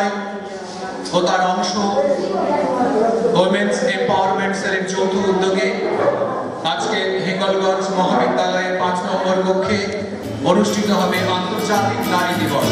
বিশ্ববিদ্যালয় ও তার অংশ উইমেন্স এম্পাওয়ারমেন্ট সেলের যৌথ উদ্যোগে আজকে হিঙ্গলগঞ্জ মহাবিদ্যালয়ের 5 নম্বর কক্ষে অনুষ্ঠিত হবে আন্তর্জাতিক নারী দিবস।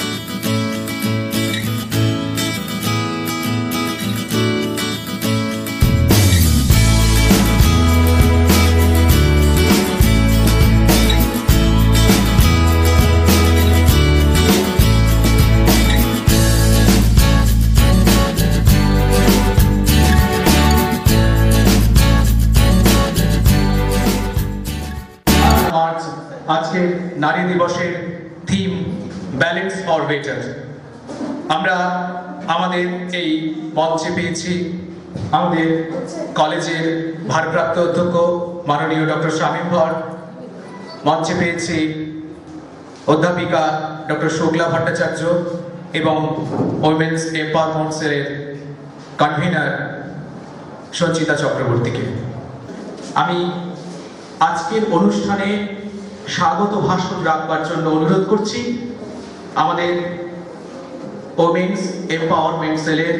আজকে নারী দিবসের থিম ব্যালেন্স ফর বেটার। আমরা আমাদের এই মঞ্চে পেয়েছি আমাদের কলেজের ভারপ্রাপ্ত অধ্যক্ষ মাননীয় ডক্টর শামীম ভট্ট, মঞ্চে পেয়েছি অধ্যাপিকা ডক্টর শুক্লা ভট্টাচার্য এবং উইমেন্স এম্পাওয়ারমেন্ট সেলের কনভিনার সঞ্চিতা চক্রবর্তীকে। আমি আজকের অনুষ্ঠানে স্বাগত ভাষণ রাখবার জন্য অনুরোধ করছি আমাদের উইমেন্স এম্পাওয়ারমেন্ট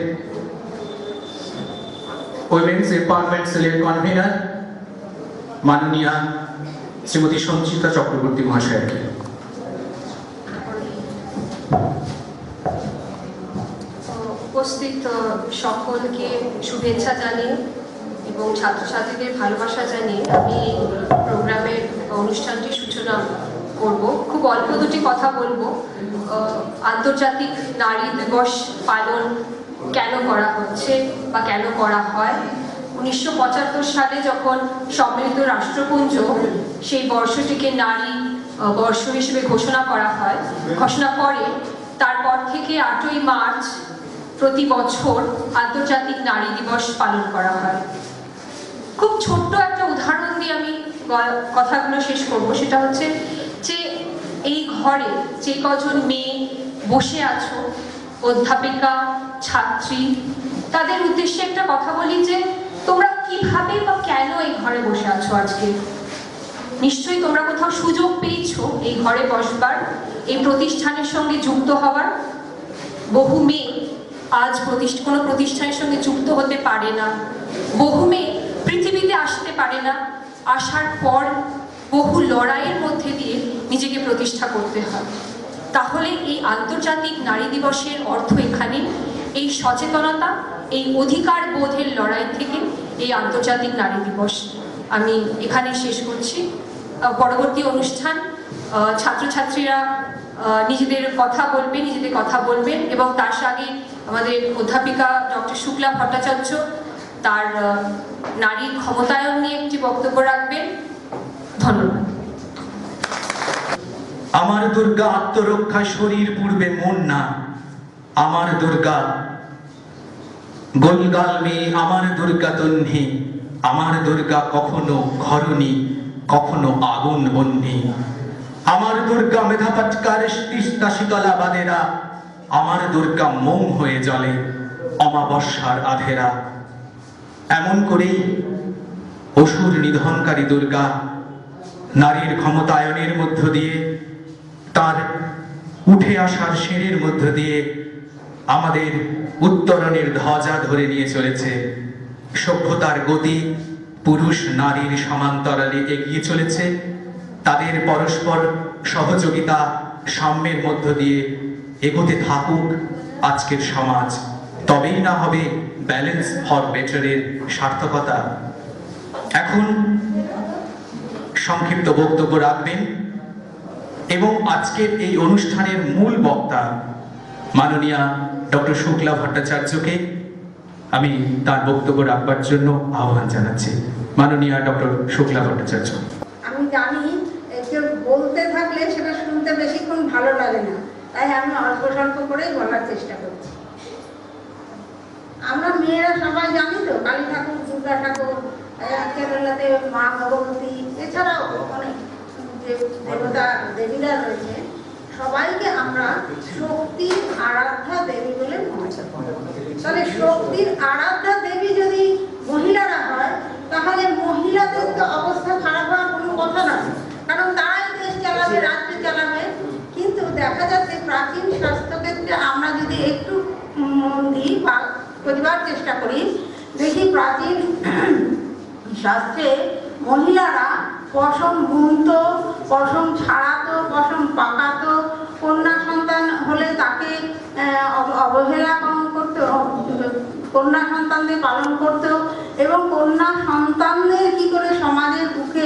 সেলের কনভেনার মাননীয়া শ্রীমতী সঞ্চিতা চক্রবর্তী মহাশয়কে। উপস্থিত সকলকে শুভেচ্ছা জানিয়ে এবং ছাত্রছাত্রীদের ভালোবাসা জানিয়ে আমি প্রোগ্রামের অনুষ্ঠানটির সূচনা করব। খুব অল্প দুটি কথা বলবো। আন্তর্জাতিক নারী দিবস পালন কেন করা হচ্ছে বা কেন করা হয়? 1975 সালে যখন সম্মিলিত রাষ্ট্রপুঞ্জ সেই বর্ষটিকে নারী বর্ষ হিসেবে ঘোষণা করে, তারপর থেকে 8ই মার্চ প্রতি বছর আন্তর্জাতিক নারী দিবস পালন করা হয়। খুব ছোট্ট একটা উদাহরণ দিয়ে আমি কথাগুলো শেষ করব। সেটা হচ্ছে যে এই ঘরে যে কজন মেয়ে বসে আছো, অধ্যাপিকা, ছাত্রী, তাদের উদ্দেশ্যে একটা কথা বলি যে তোমরা কিভাবে বা কেন এই ঘরে বসে আছো আজকে। নিশ্চয়ই তোমরা কোথাও সুযোগ পেয়েছো এই ঘরে বসবার, এই প্রতিষ্ঠানের সঙ্গে যুক্ত হওয়ার। বহু মেয়ে আজ কোনো প্রতিষ্ঠানের সঙ্গে যুক্ত হতে পারে না, বহু মেয়ে পৃথিবীতে আসতে পারে না, আসার পর বহু লড়াইয়ের মধ্যে দিয়ে নিজেকে প্রতিষ্ঠা করতে হয়। তাহলে এই আন্তর্জাতিক নারী দিবসের অর্থ এখানে এই সচেতনতা, এই অধিকার বোধের লড়াই থেকে এই আন্তর্জাতিক নারী দিবস। আমি এখানে শেষ করছি। পরবর্তী অনুষ্ঠান ছাত্রছাত্রীরা নিজেদের কথা বলবেন এবং তার সঙ্গে আমাদের অধ্যাপিকা ডক্টর শুক্লা ভট্টাচার্য তার নারী ক্ষমতায়ন নিয়ে একটি বক্তব্য রাখবেন। ধন্যবাদ। আমার দুর্গা আত্মরক্ষায় শরীর পূর্বে মন না, আমার দুর্গা গোলগাল মেয়ে, আমার দুর্গা তন্নি, আমার দুর্গা কখনো ঘরণী, কখনো আগুন বন্যি, আমার দুর্গা মেধা পাটকার তিস্তা শীতলা বাদেরা, আমার দুর্গা মোম হয়ে জ্বলে অমাবস্যার আধেরা। এমন করেই অসুর নিধনকারী দুর্গা নারীর ক্ষমতায়নের মধ্য দিয়ে, তার উঠে আসার শেরের মধ্য দিয়ে আমাদের উত্তরণের ধ্বজা ধরে নিয়ে চলেছে। সভ্যতার গতি পুরুষ নারীর সমান্তরালে এগিয়ে চলেছে। তাদের পরস্পর সহযোগিতা সাম্যের মধ্য দিয়ে এগোতে থাকুক আজকের সমাজ, তবেই না হবে ব্যালেন্স ফর বেটারের সার্থকতা। এখন সংক্ষিপ্ত বক্তব্য রাখবেন এবং আজকের এই অনুষ্ঠানের মূল বক্তা মাননীয়া ডক্টর শুক্লা ভট্টাচার্যকে আমি তার বক্তব্য রাখবার জন্য আহ্বান জানাচ্ছি। মাননীয়া ডক্টর শুক্লা ভট্টাচার্য। আমি জানি কেউ বলতে থাকলে সেটা শুনতে বেশিক্ষণ ভালো লাগে না, তাই আমি অল্প স্বল্প করেই বলার চেষ্টা করছি। আমরা মেয়েরা সবাই জানি তো কালী ঠাকুর, দুর্গা ঠাকুর, কেরালাতে মা ভগবতী, এছাড়াও অনেক যে দেবতা দেবীরা রয়েছে, সবাইকে আমরা শক্তির আরাধ্যা দেবী বলে মনে করি। তাহলে শক্তির আরাধ্যা দেবী যদি মহিলারা হয়, তাহলে মহিলাদের তো অবস্থা খারাপ হওয়ার কোনো কথা না, কারণ তারাই দেশ চালাবে, রাজ্য চালাবে। কিন্তু দেখা যাচ্ছে প্রাচীন স্বাস্থ্যক্ষেত্রে আমরা যদি একটু প্রতিবার চেষ্টা করি। দেখি প্রাচীন শাস্ত্রে মহিলারা পশম বুনতো, পশম ছাড়াতো, পশম পাকাতো, কন্যা সন্তান হলে তাকে অবহেলা করতো, কন্যা সন্তানদের পালন করতো এবং কন্যা সন্তানদের কি করে সমাজের বুকে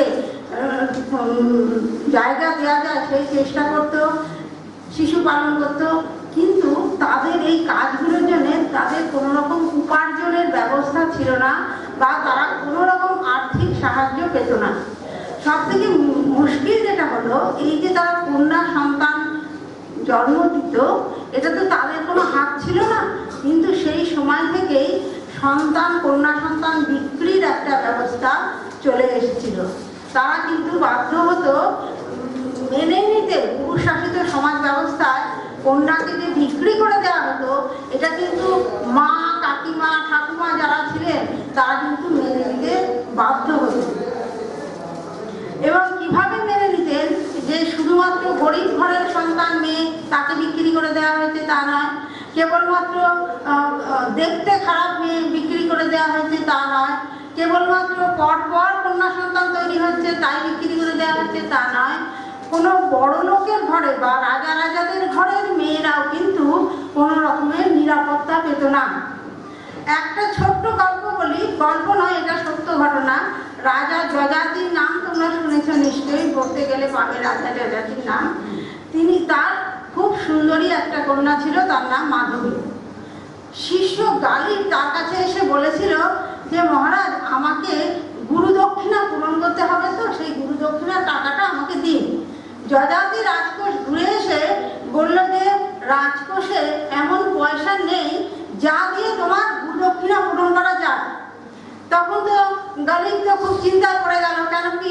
জায়গা দেওয়া যায় সেই চেষ্টা করতো, শিশু পালন করতো। কিন্তু তাদের এই কাজগুলোর জন্য তাদের কোনো রকম উপার্জনের ব্যবস্থা ছিল না বা তারা কোনো রকম আর্থিক সাহায্য পেত না। সব থেকে মুশকিল যেটা হলো, এই যে তারা কন্যা সন্তান জন্ম দিত, এটা তো তাদের কোনো হাত ছিল না। কিন্তু সেই সময় থেকেই সন্তান, কন্যা সন্তান বিক্রির একটা ব্যবস্থা চলে এসেছিল। তারা কিন্তু বাধ্য হতো মেনে নিতে, পুরুষ শাসিত সমাজ ব্যবস্থায় কন্যাকে যে বিক্রি করে দেওয়া হতো, এটা কিন্তু মা, কাকিমা, ঠাকুমা যারা ছিলেন তারা কিন্তু মেনে নিতে বাধ্য হতো। এবং কিভাবে মেনে নিতেন, যে শুধুমাত্র গরিব ঘরের সন্তান মেয়ে তাকে বিক্রি করে দেওয়া হয়েছে তা নয়, কেবলমাত্র দেখতে খারাপ মেয়ে বিক্রি করে দেওয়া হয়েছে তা নয়, কেবলমাত্র পরপর কন্যা সন্তান তৈরি হচ্ছে তাই বিক্রি করে দেওয়া হচ্ছে তা নয়, কোনো বড় লোকের ঘরে বা রাজা রাজাদের ঘরের মেয়েরাও কিন্তু কোনো রকমের নিরাপত্তা পেত না। একটা ছোট্ট গল্প বলি, গল্প নয়, এটা সত্য ঘটনা। রাজা যযাতির নাম তোমরা শুনেছ নিশ্চয়ই, বলতে গেলে পাবে রাজা যযাতির নাম। তার খুব সুন্দরী একটা কন্যা ছিল, তার নাম মাধবী। শিষ্য গালিব তার কাছে এসে বলেছিল যে মহারাজ, আমাকে গুরু দক্ষিণা পূরণ করতে হবে, তো সেই গুরু দক্ষিণার টাকাটা আমাকে দিন। যযাতি রাজকোষ ঘুরে এসে বলল যে রাজকোষে এমন পয়সা নেই যা দিয়ে তোমার গুরু দক্ষিণা পূরণ করা যায়। তখন তো গালিব তো খুব চিন্তায় পড়ে গেল, কেন কি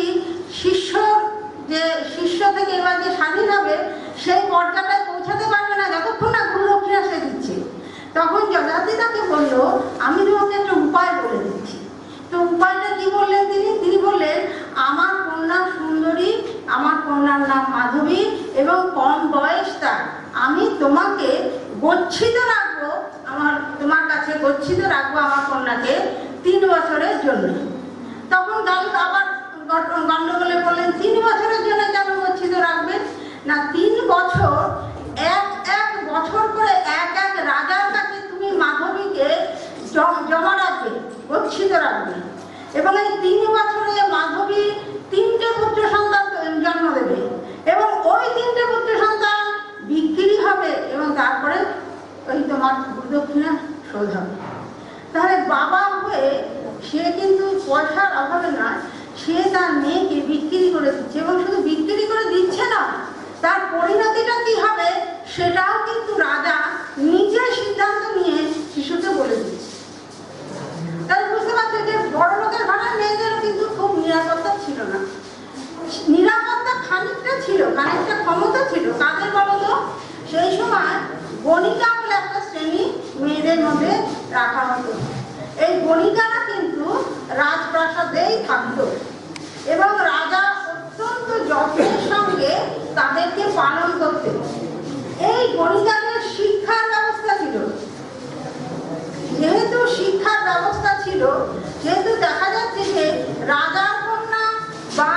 শিষ্য থেকে এবার যে স্বাধীন হবে সেই পর্যায়ে পৌঁছাতে পারবে না যতক্ষণ না গুরু দক্ষিণা সে দিচ্ছে। তখন যযাতি তাকে বলল, আমি তোমাকে একটা উপায় বলে দিচ্ছি। তো উপায়টা কি বললেন তিনি বললেন, আমার কন্যা সুন্দরী, আমার কন্যার নাম মাধবী এবং কম বয়স তার, আমি তোমাকে গচ্ছিত রাখবো, তোমার কাছে গচ্ছিত রাখবো আমার কন্যাকে 3 বছরের জন্য। তখন গালিব আবার গন্ডগোলে বললেন, 3 বছরের জন্য কেন গচ্ছিত রাখবেন? না, 3 বছর এক বছর করে এক রাজার কাছে তুমি মাধবীকে জমা রাখবে, গচ্ছিত রাখবে এবং এই 3 বছরে মাধবী 3টে পুত্র সন্তান জন্ম দেবে এবং ওই 3টে পুত্র সন্তান বিক্রি হবে এবং তারপরে ওই তোমার গুরুদক্ষিণা শোধ হবে। তাহলে বাবা হয়ে সে কিন্তু পয়সার অভাবে নয়, সে তার মেয়েকে বিক্রি করে দিচ্ছে এবং শুধু বিক্রি করে দিচ্ছে না, তার পরিণতিটা কি হবে সেটাও কিন্তু রাজা নিজে সিদ্ধান্ত নিয়ে শিশুকে বলে দিচ্ছে। তাহলে বুঝতে পারছো যে বড় লোকের ঘরের মেয়েদেরও কিন্তু খুব নিরাপত্তা ছিল না। নিরাপত্তা খানিকটা ছিল, খানিকটা ক্ষমতা ছিল। কাদের বলতো? সেই সময় গণিকা বলে একটা শ্রেণী মেয়েদের মধ্যে রাখা হতো। এই গণিকারা কিন্তু রাজপ্রাসাদেই থাকতো এবং রাজা অত্যন্ত যত্নের সঙ্গে তাদেরকে পালন করতেন। এই গণিকাদের শিক্ষার ব্যবস্থা ছিল। যেহেতু শিক্ষার ব্যবস্থা ছিল, যেহেতু দেখা যাচ্ছে যে রাজার কন্যা বা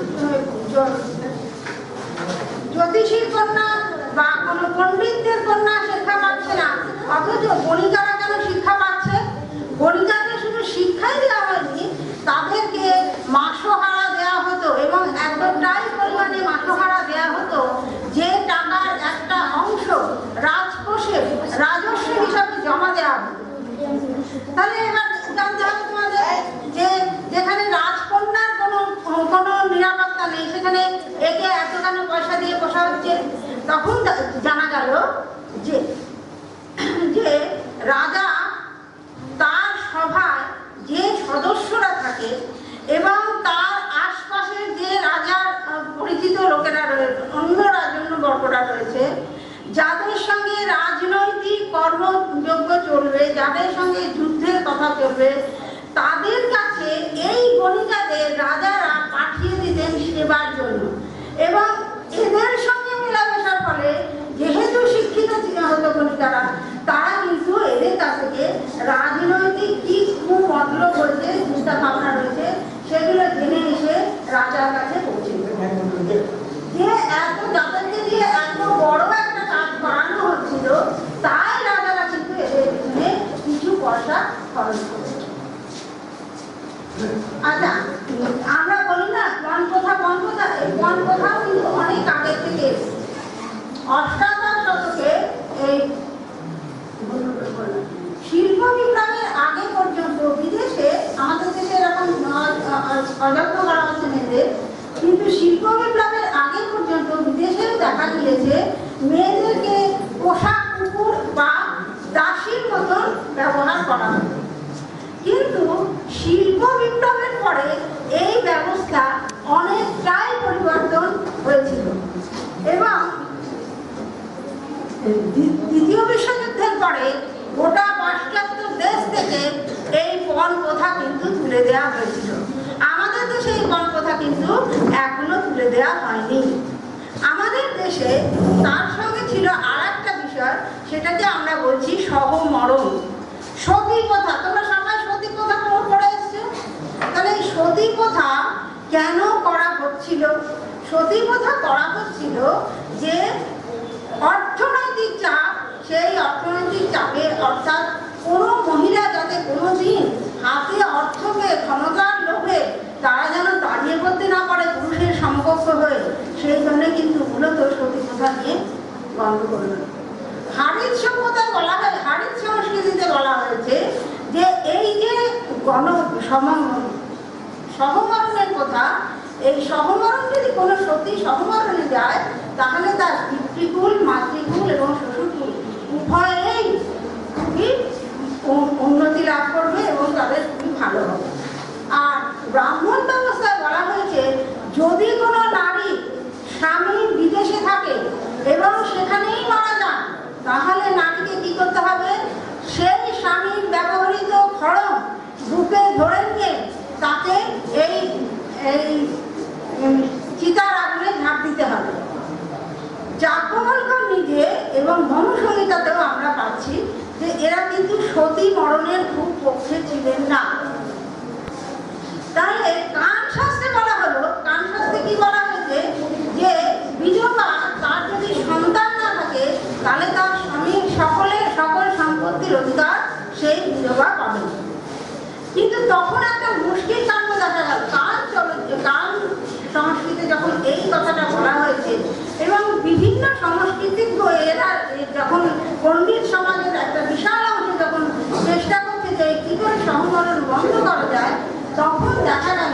জ্যোতিষীর কন্যা বা কোনো পণ্ডিতদের কন্যা শিক্ষা পাচ্ছে না, অথচ গণিকারা কেন শিক্ষা পাচ্ছে? গণিকাকে শুধু শিক্ষাই দেওয়া হয়নি, তাদেরকে মাসোহারা দেওয়া হতো এবং এতটাই পরিমাণে মাসোহারা দেওয়া হতো যে টাকার একটা অংশ রাজকোষে রাজস্ব হিসাবে জমা দেওয়া হতো। তাহলে এবার জানতে হবে তোমাদের যে যেখানে রাজকন্যার কোনো নিরাপত্তা নেই, সেখানে একে এতখানি পয়সা দিয়ে বসা হচ্ছে। তখন জানা গেল যে রাজা তার সভায় যে সদস্যরা থাকে এবং তার আশপাশের যে রাজার পরিচিত লোকেরা রয়েছে, অন্য রাজন্যবর্গরা রয়েছে, যাদের সঙ্গে রাজনৈতিক কর্মযজ্ঞ চলবে, যাদের সঙ্গে যুদ্ধের কথা চলবে, তাদের কাছে এই গণিকাদের রাজারা পাঠিয়ে দিতেন সেবার জন্য। এবং এদের সঙ্গে মেলামেশার ফলে যেহেতু শিক্ষিত হতো গণিকারা, তারা কিন্তু এদের কাছ থেকে চিন্তা ভাবনা রয়েছে সেগুলো জেনে এসে রাজার কাছে পৌঁছে যে এত যাদেরকে দিয়ে এত বড় একটা কাজ করানো হচ্ছিল, তাই রাজারা কিন্তু এদের পিছনে কিছু পয়সা খরচ করছে। আচ্ছা, আমরা বলি না পণ প্রথা, এই পণ প্রথাও কিন্তু অনেক আগে থেকে অষ্টাদশ শতকে এই শিল্প বিপ্লবের আগে পর্যন্ত বিদেশে, আমাদের দেশে এরকম অযত্ন করা হচ্ছে মেয়েদের, কিন্তু শিল্প বিপ্লবের আগে পর্যন্ত বিদেশেও দেখা গিয়েছে মেয়েদেরকে পোশাক কুকুর বা দাসীর মতন ব্যবহার করা হয়। কিন্তু শিল্প বিপ্লবের পরে এই ব্যবস্থা অনেকটাই পরিবর্তন হয়েছিল এবং দ্বিতীয় বিশ্বযুদ্ধের পরে গোটা পাশ্চাত্য দেশ থেকে এই পণ প্রথা কিন্তু তুলে দেওয়া হয়েছিল। আমাদের দেশে এই পণ প্রথা কিন্তু এখনো তুলে দেওয়া হয়নি। আমাদের দেশে তার সঙ্গে ছিল আর একটা বিষয়, সেটাকে আমরা বলছি সহমরণ। সতী প্রথা, তোমরা সবাই সতী প্রথা পড়ে এসছো, তাহলে এই সতী প্রথা কেন করা হচ্ছিল? সতী প্রথা করা হচ্ছিল যে অর্থনৈতিক চাপ, সেই অর্থনৈতিক চাপে, অর্থাৎ কোনো মহিলা যাতে কোনোদিন হাতে অর্থ পেয়ে ক্ষমতার লোভে তারা যেন দাঁড়িয়ে করতে না পারে পুরুষের সমকক্ষ হয়ে, সেই জন্য কিন্তু মূলত সতী প্রথা নিয়ে বন্ধ করল। হাড়িত সভ্যতায় বলা হয়, হাড়িত সংস্কৃতিতে বলা হয়েছে যে এই যে সহমরণের কথা, এই সহমরণ যদি কোনো সতী সহমরণে যায়, তাহলে তার পিতৃকুল, মাতৃকুল এবং শ্বশুরকুল উভয়েই খুবই উন্নতি লাভ করবে এবং তাদের খুবই ভালো হবে। আর ব্রাহ্মণ ব্যবস্থায় বলা হয়েছে যদি কোনো নারী স্বামী বিদেশে থাকে এবং সেখানেই মারা যান, তাহলে নারীকে কি করতে হবে? সেই স্বামীর ব্যবহৃত খড়ম বুকে ধরে নিয়ে তাকে এই চিতার আগুনে ঝাঁপ দিতে হবে। যাজ্ঞবল্ক্য নিজে এবং মনুসংহিতাতেও আমরা পাচ্ছি যে এরা কিন্তু সতী মরণের খুব পক্ষে ছিলেন না। তাহলে কান শাস্ত্রে বলা হলো, কান শাস্ত্রে কি বলা হয়েছে যে বিধবা তার যদি সন্তান না থাকে তাহলে তার স্বামীর সকল সম্পত্তির অধিকার সেই বিধবা পাবে। কিন্তু তখন একটা মুশকিল কাণ্ড দেখা গেল। কান সংস্কৃতি যখন এই কথাটা বলা হয়েছে এবং বিভিন্ন সংস্কৃতিজ্ঞ এরা যখন পণ্ডিত সমাজের একটা বিশাল অংশ যখন চেষ্টা করতে চাই কি করে সহমরণ বন্ধ করা যায়, তখন দেখা গেল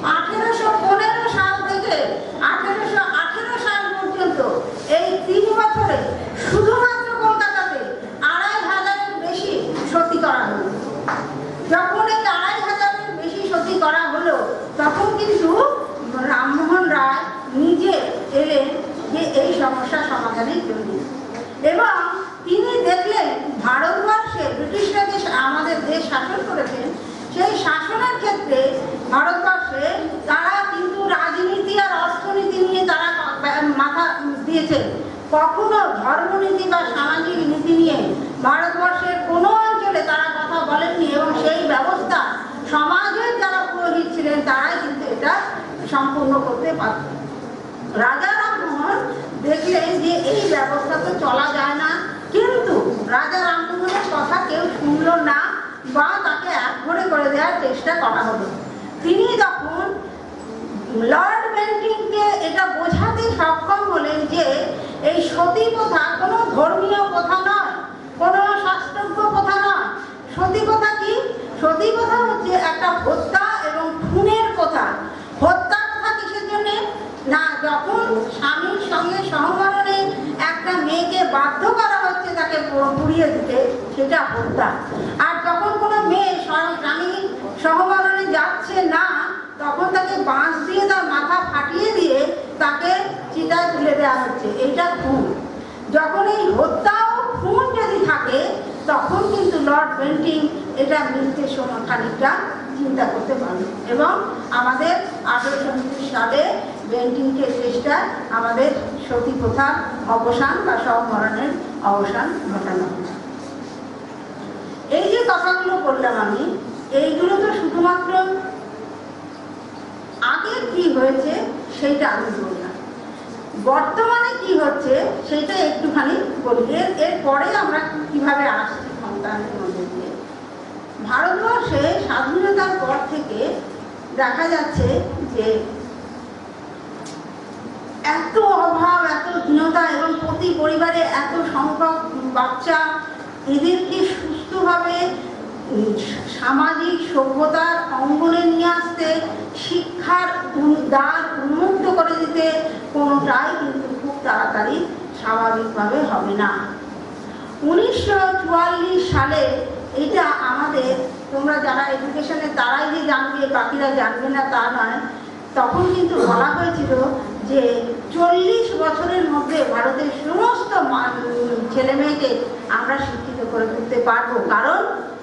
1815 সাল থেকে 1818 সাল পর্যন্ত এই 3 বছরে শুধুমাত্র কলকাতাতে 2500-এর বেশি সতী করা হলো। যখন এই 2500-এর বেশি সতী করা হলো, তখন কিন্তু রামমোহন রায় নিজে এলেন যে এই সমস্যা সমাধানের জন্য, এবং তিনি দেখলেন ভারতবর্ষে ব্রিটিশরা যে আমাদের দেশ শাসন করেছেন, সেই শাসনের ক্ষেত্রে ভারতবর্ষে তারা কিন্তু রাজনীতি আর অর্থনীতি নিয়ে তারা মাথা দিয়েছেন। কখনো ধর্মনীতি বা সামাজিক নীতি নিয়ে ভারতবর্ষের কোনো অঞ্চলে তারা কথা বলেননি, এবং সেই ব্যবস্থা সমাজের যারা পুরোহিত ছিলেন তারাই কিন্তু এটা সম্পূর্ণ করতে পারত। রাজা রামমোহন দেখলেন যে এই ব্যবস্থা তো চলা যায় না, কিন্তু রাজা রামমোহনের কথা কেউ শুনল না বা তাকে একঘরে করে দেওয়ার চেষ্টা করা হলো। তিনি তখন লর্ড বেন্টিংকে এটা বোঝাতে সক্ষম হলেন যে এই সতী প্রথা কোনো ধর্মীয় প্রথা নয়, কোনো শাস্ত্রজ্ঞ প্রথা নয়। সতী প্রথা কি? সতী প্রথা হচ্ছে একটা হত্যা এবং খুনের প্রথা। হত্যা প্রথা কিসের জন্য না, যখন স্বামীর সঙ্গে সহমরণে একটা মেয়েকে বাধ্য করা হচ্ছে তাকে পুড়িয়ে দিতে, সেটা হত্যা। আর যখন কোনো মেয়ে স্বামী সহমরণে যাচ্ছে না, তখন তাকে বাঁশ দিয়ে তার মাথা ফাটিয়ে দিয়ে তাকে চিতায় তুলে দেওয়া হচ্ছে, এটা খুন। যখন এই হত্যা ও খুন যদি থাকে, তখন কিন্তু লর্ড বেন্টিং এটা মৃত্যুর সময় খানিকটা চিন্তা করতে পারল, এবং আমাদের 1829 সালে বেন্টিংকে চেষ্টা আমাদের সতী প্রথার অবসান বা সহমরণের অবসান ঘটানো। এই যে কথাগুলো বললাম আমি, এইগুলো তো শুধুমাত্র আগে কি হয়েছে সেইটা আমি বললাম, বর্তমানে কি হচ্ছে সেইটা একটুখানি বলি। এরপরে আমরা কিভাবে আসছি ক্ষমতায়নের মধ্যে দিয়ে। ভারতবর্ষে স্বাধীনতার পর থেকে দেখা যাচ্ছে যে এত অভাব, এত হীনতা এবং প্রতি পরিবারে এত সংখ্যক বাচ্চা, এদেরকে সুস্থভাবে সামাজিক সভ্যতার অঙ্গনে নিয়ে আসতে, শিক্ষার দ্বার উন্মুক্ত করে দিতে কোনোটাই কিন্তু খুব তাড়াতাড়ি স্বাভাবিকভাবে হবে না। 1944 সালে, এটা আমাদের, তোমরা যারা এডুকেশনে তারাই যে জানবে, বাকিরা জানবে না তা নয়, তখন কিন্তু বলা হয়েছিল যে 40 বছরের মধ্যে ভারতের সমস্ত ছেলে মেয়েকে আমরা শিক্ষিত করে তুলতে পারবো। কারণ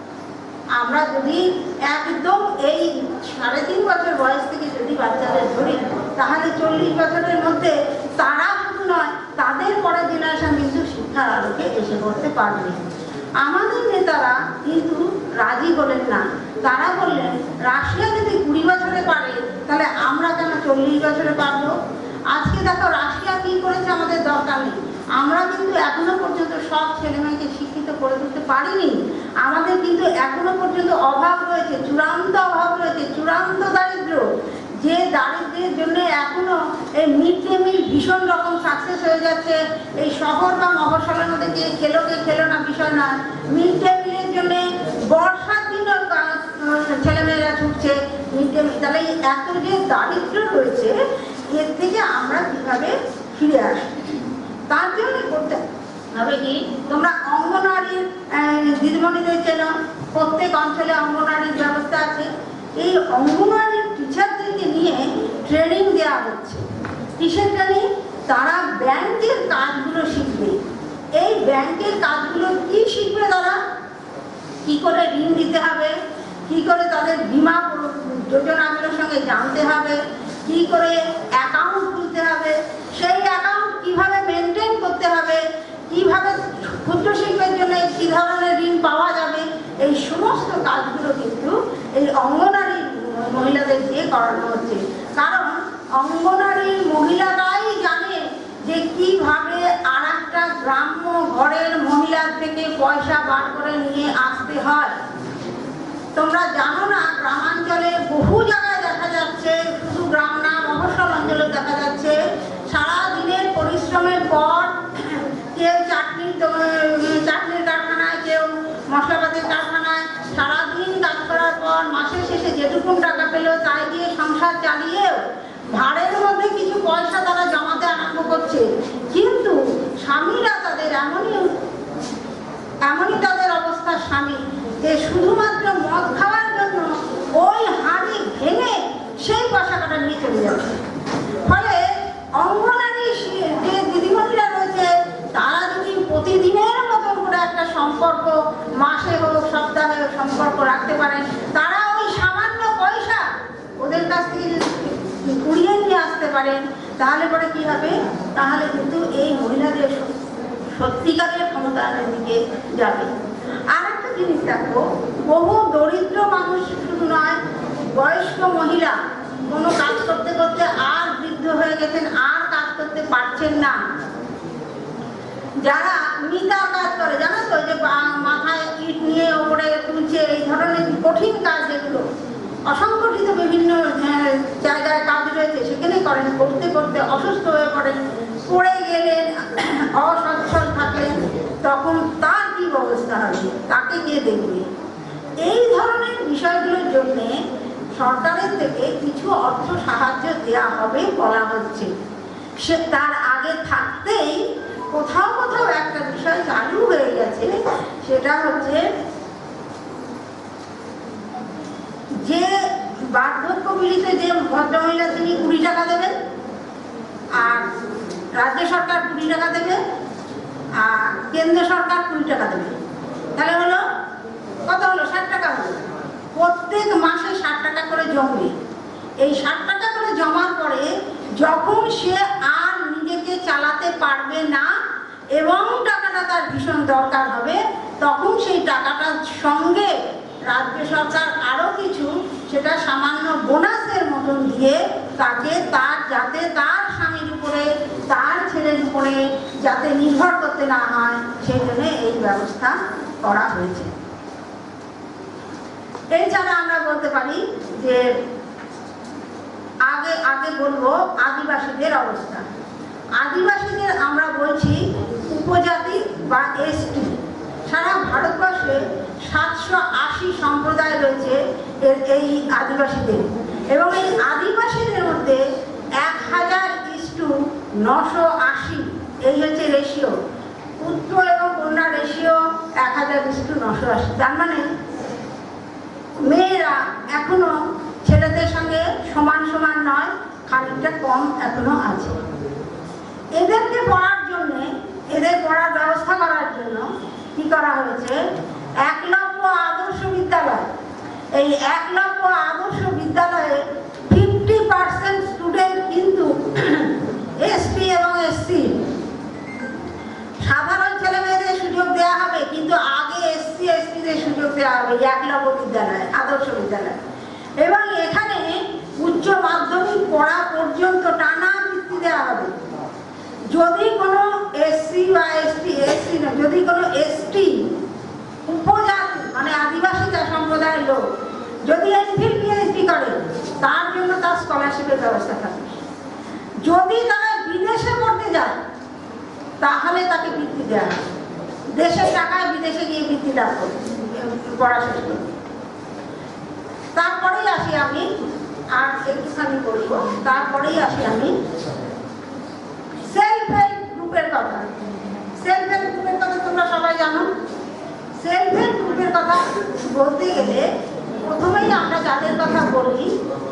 আমরা যদি একদম এই 3.5 বছর বয়স থেকে যদি বাচ্চাদের ধরি, তাহলে 40 বছরের মধ্যে তারা শুধু নয়, তাদের পরের জেনারেশন কিন্তু শিক্ষার আলোকে এসে পড়তে পারবে। আমাদের নেতারা কিন্তু রাজি হলেন না। তারা বললেন রাশিয়া যদি 20 বছরে পারে, তাহলে আমরা কেন 40 বছরে পারবো? আজকে দেখো রাশিয়া কি করেছে, আমাদের দরকার নেই। আমরা কিন্তু এখনো পর্যন্ত সব ছেলে মেয়েকে শিক্ষিত করে তুলতে পারিনি। আমাদের কিন্তু এখনো পর্যন্ত অভাব রয়েছে, চূড়ান্ত অভাব রয়েছে, চূড়ান্ত দারিদ্র। যে দারিদ্রের জন্য এখনো এই মিড ডে মিল ভীষণ রকম সাকসেস হয়ে যাচ্ছে। এই শহর বা মফস্বলের মধ্যে যে খেলো না বিষয় না, মিড ডে মিলের জন্য বর্ষার দিনও ছেলেমেয়েরা ছুটছে মিড ডে মিল। তাহলে এত যে দারিদ্র রয়েছে, এর থেকে আমরা কিভাবে ফিরে আসবো? তার জন্য করতে হবে কি, তোমরা অঙ্গনওয়াড়ির দিদিমণিদের চেনো, প্রত্যেক অঞ্চলে অঙ্গনওয়াড়ির ব্যবস্থা আছে। এই অঙ্গনওয়াড়ির টিচারদেরকে নিয়ে ট্রেনিং দেওয়া হচ্ছে। কিসের ট্রেনিং? তারা ব্যাংকের কাজগুলো শিখবে। এই ব্যাংকের কাজগুলো কি শিখবে তারা? কি করে ঋণ দিতে হবে, কি করে তাদের বীমা যোজনাগুলোর সঙ্গে জানতে হবে, কি করে অ্যাকাউন্ট খুলতে হবে, সেই অ্যাকাউন্ট কিভাবে মেনটেন করতে হবে, কিভাবে ক্ষুদ্র শিল্পের জন্য কি ধরনের ঋণ পাওয়া যাবে, এই সমস্ত কাজগুলো কিন্তু এই অঙ্গনওয়াড়ি মহিলাদের দিয়ে করানো হচ্ছে। কারণ অঙ্গনওয়াড়ি মহিলারাই জানে যে কিভাবে আর একটা গ্রাম্য ঘরের মহিলার থেকে পয়সা বার করে নিয়ে আসতে হয়। তোমরা জানো না, গ্রামাঞ্চলে বহু জায়গায় দেখা যাচ্ছে, শুধু গ্রাম না মফস্বল অঞ্চলে দেখা যাচ্ছে, সারাদিনের পরিশ্রমের পর কেউ চাটনির কারখানায়, কেউ মশলাপাতির কারখানায় সারাদিন কাজ করার পর মাসের শেষে যেটুকুন টাকা পেল তাই দিয়ে সংসার চালিয়েও ভাড়ের মধ্যে কিছু পয়সা তারা জমাতে আরম্ভ করছে। কিন্তু স্বামীরা তাদের এমনই তাদের অবস্থা, স্বামী যে শুধুমাত্র মদ খাওয়ার জন্য ওই হাঁড়ি ভেঙে সেই পয়সা কাটা নিয়ে চলে যাচ্ছে। ফলে অঙ্গনওয়াড়ি যে দিদিমণিরা রয়েছে, তারা যদি প্রতিদিনের মতন করে একটা সম্পর্ক, মাসে হোক সপ্তাহে হোক সম্পর্ক রাখতে পারেন, তারা ওই সামান্য পয়সা ওদের কাছ থেকে যদি কুড়িয়ে নিয়ে আসতে পারেন, তাহলে পরে কি হবে? তাহলে কিন্তু এই মহিলাদের সত্যিকারের ক্ষমতায়নের দিকে যাবে। আর একটা জিনিস দেখো, বহু দরিদ্র মানুষ শুধু নয়, বয়স্ক মহিলা কোনো কাজ করতে করতে আর বৃদ্ধ হয়ে গেছেন, আর কাজ করতে পারছেন না, যারা মিতা কাজ করে, জানো তো, যে মাথায় ইট নিয়ে ওপরে তুলছে, এই ধরনের কঠিন কাজ, যেগুলো অসংগঠিত বিভিন্ন জায়গায় কাজ রয়েছে, সেখানে করেন, করতে করতে অসুস্থ হয়ে পড়েন, পড়ে গেলেন, অসচ্ছল থাকলেন, তখন তার কি অবস্থা হবে? তাকে কে দেখবে? এই ধরনের বিষয়গুলোর জন্য সরকারের থেকে কিছু অর্থ সাহায্য দেওয়া হবে বলা হচ্ছে। সে তার আগে থাকতেই কোথাও কোথাও একটা বিষয় চালু হয়ে গেছে, সেটা হচ্ছে যে বার্ধক্য বিলিতে যে ভদ্রমহিলা, তিনি 20 টাকা দেবেন, আর রাজ্য সরকার 20 টাকা দেবে, আর কেন্দ্র সরকার 20 টাকা দেবে। তাহলে হলো কত হলো? 60 টাকা হলো। প্রত্যেক মাসে 60 টাকা করে জমবে। এই 60 টাকা করে জমার পরে যখন সে আর নিজেকে চালাতে পারবে না এবং টাকাটা তার ভীষণ দরকার হবে, তখন সেই টাকাটার সঙ্গে রাজ্য সরকার আরো কিছু সেটা সামান্য বোনাসের মতন দিয়ে তাকে যাতে তার স্বামীর উপরে তার ছেলের উপরে যাতে নির্ভর করতে না হয় সেই জন্য এই ব্যবস্থা করা হয়েছে। এছাড়া আমরা বলতে পারি যে আগে বলবো আদিবাসীদের অবস্থা। আদিবাসীদের আমরা বলছি উপজাতি বা এসটি। সারা ভারতবর্ষে 780 সম্প্রদায় রয়েছে এই আদিবাসীদের, এবং এই আদিবাসীদের মধ্যে 1000:980 এই হচ্ছে রেশিও। পুত্র এবং কন্যা রেশিও 1000:980। তার মানে মেয়েরা এখনো ছেলেদের সঙ্গে সমান সমান নয়, খানিকটা কম এখনো আছে। এদেরকে পড়ার জন্য, এদের পড়ার ব্যবস্থা করার জন্য কি করা হয়েছে, একলব্য আদর্শ বিদ্যালয়। এই একলব্য আদর্শ বিদ্যালয়ে 50% স্টুডেন্ট কিন্তু এসটি এবং এসসি। সাধারণ ছেলে মেয়েদের সুযোগ দেওয়া হবে, কিন্তু আগে এসসি এসটিদের সুযোগ দেওয়া হবে একলব্য বিদ্যালয়, আদর্শ বিদ্যালয়। এবং এখানে উচ্চ মাধ্যমিক পড়া পর্যন্ত টানা বৃত্তি দেওয়া হবে। যদি কোনো এসসি বা এসটি না, যদি কোনো এসটি উপজাতি মানে আদিবাসী সম্প্রদায়ের লোক যদি এমফিল পিএইচডি করে, তার জন্য তার স্কলারশিপের ব্যবস্থা থাকে। যদি তারা বিদেশে পড়তে যায় তাহলে তাকে বৃত্তি দেওয়া হয়। দেশের টাকায় বিদেশে গিয়ে বৃত্তি লাভ করে পড়া শেষ করে। তারপরেই আসি আমি, আর একটুখানি বলব, তারপরেই আসি আমি সেলফ হেল্প গ্রুপের কথা। সেলফ হেল্প গ্রুপের কথা তোমরা সবাই জানো। সেলফ হেল্প গ্রুপের কথা বলতে গেলে প্রথমেই আমরা যাদের কথা বলি,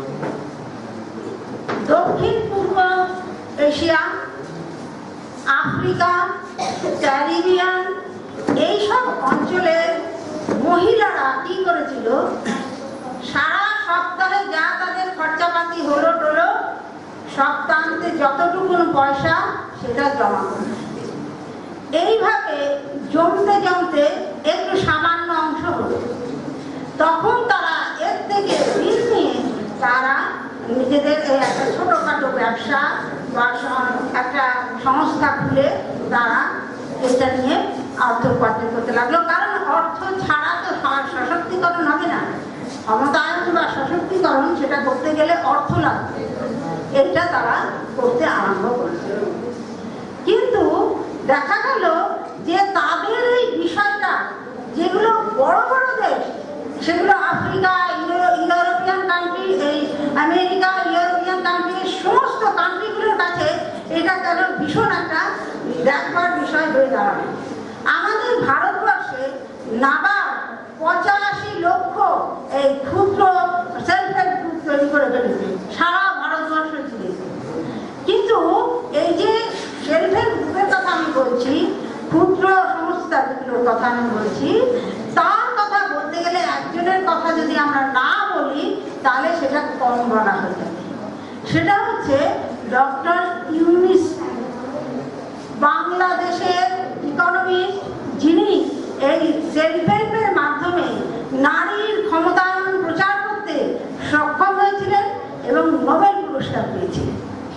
দক্ষিণ পূর্ব এশিয়া, আফ্রিকা, ক্যারিবিয়ান এইসব অঞ্চলের মহিলারা কি করেছিল, সারা সপ্তাহে যা তাদের খরচাপাতি হলো টলো সপ্তাহান্তে যতটুকু পয়সা সেটা জমা করে, এইভাবে জমতে জমতে একটু সামান্য অংশ হলো। তখন তারা এর থেকে ঋণ নিয়ে তারা নিজেদের একটা ছোটখাটো ব্যবসা বা একটা সংস্থা খুলে তারা এটা নিয়ে অর্থ উপার্জন করতে লাগলো। কারণ অর্থ ছাড়া তো সশক্তিকরণ হবে না। ক্ষমতায়ন বা সশক্তিকরণ সেটা করতে গেলে অর্থ লাগবে, এটা তারা করতে আরম্ভ করেছে। কিন্তু দেখা গেল যে তাদের এই বিষয়টা, যেগুলো বড় বড় দেশ, সেগুলো আফ্রিকা, ইউরোপিয়ান কান্ট্রি, এই আমেরিকা, ইউরোপিয়ান কান্ট্রির সমস্ত কান্ট্রিগুলোর কাছে এটা কেন ভীষণ একটা দেখবার বিষয় হয়ে দাঁড়াবে। আমাদের ভারতবর্ষে নাবার্ড 85 লক্ষ এই ক্ষুদ্র সেলফ হেল্প গ্রুপ তৈরি করে ফেলেছে সারা ভারতবর্ষ জুড়ে। কিন্তু এই যে সেলফ হেল্প গ্রুপের কথা আমি বলছি, ক্ষুদ্র সংস্থাগুলোর কথা আমি বলছি, তার কথা বলতে গেলে একজনের কথা যদি আমরা না বলি তাহলে সেটা কম বলা হয়ে যাবে। সেটা হচ্ছে ডক্টর ইউনিস, বাংলাদেশের ইকোনমিস্ট, যিনি এই সেলফ হেল্পের মাধ্যমে নারীর ক্ষমতায়ন প্রচার করতে সক্ষম হয়েছিলেন এবং নোবেল পুরস্কার পেয়েছিলেন।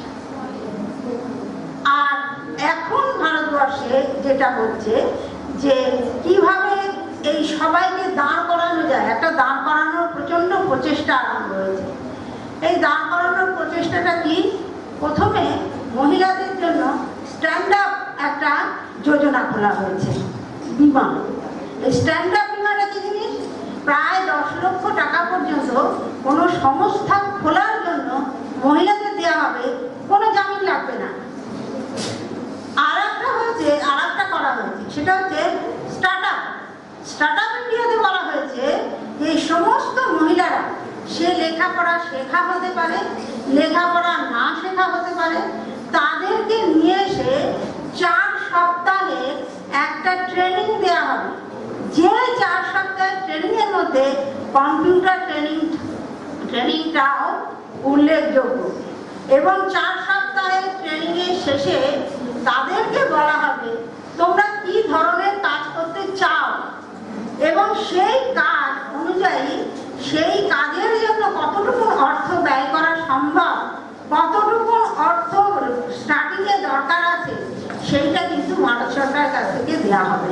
আর এখন ভারতবর্ষে যেটা হচ্ছে যে কিভাবে এই সবাইকে দাঁড় করানো যায়, একটা দাঁড় করানোর প্রচন্ড প্রচেষ্টা আরম্ভ হয়েছে। এই দাঁড় করানোর প্রচেষ্টাটা কি, প্রথমে মহিলাদের জন্য স্ট্যান্ড আপ একটা যোজনা খোলা হয়েছে, বিমা। এই স্ট্যান্ড আপ বিমাটা কি জিনিস, প্রায় 10 লক্ষ টাকা পর্যন্ত কোনো সংস্থা খোলার জন্য মহিলাদের দেওয়া হবে, কোনো জামিন লাগবে না। আর একটা করা হয়েছে, সেটা হচ্ছে স্টার্ট আপ ইন্ডিয়াতে বলা হয়েছে যে সমস্ত মহিলারা, সে লেখাপড়া শেখা হতে পারে, লেখাপড়া না শেখা হতে পারে, তাদেরকে নিয়ে এসে 4 সপ্তাহে একটা ট্রেনিং দেওয়া হবে। যে 4 সপ্তাহের ট্রেনিং এর মধ্যে কম্পিউটার ট্রেনিংটাও উল্লেখযোগ্য। এবং 4 সপ্তাহের ট্রেনিং এর শেষে তাদেরকে বলা হবে তোমরা কি ধরনের কাজ করতে চাও, এবং সেই কাজ অনুযায়ী অনুযায়ী সেই কাজের জন্য কতটুকু অর্থ ব্যয় করা সম্ভব, কতটুকু অর্থ স্টার্টিংয়ে দরকার আছে, সেইটা কিন্তু ভারত সরকারের কাছ থেকে দেওয়া হবে।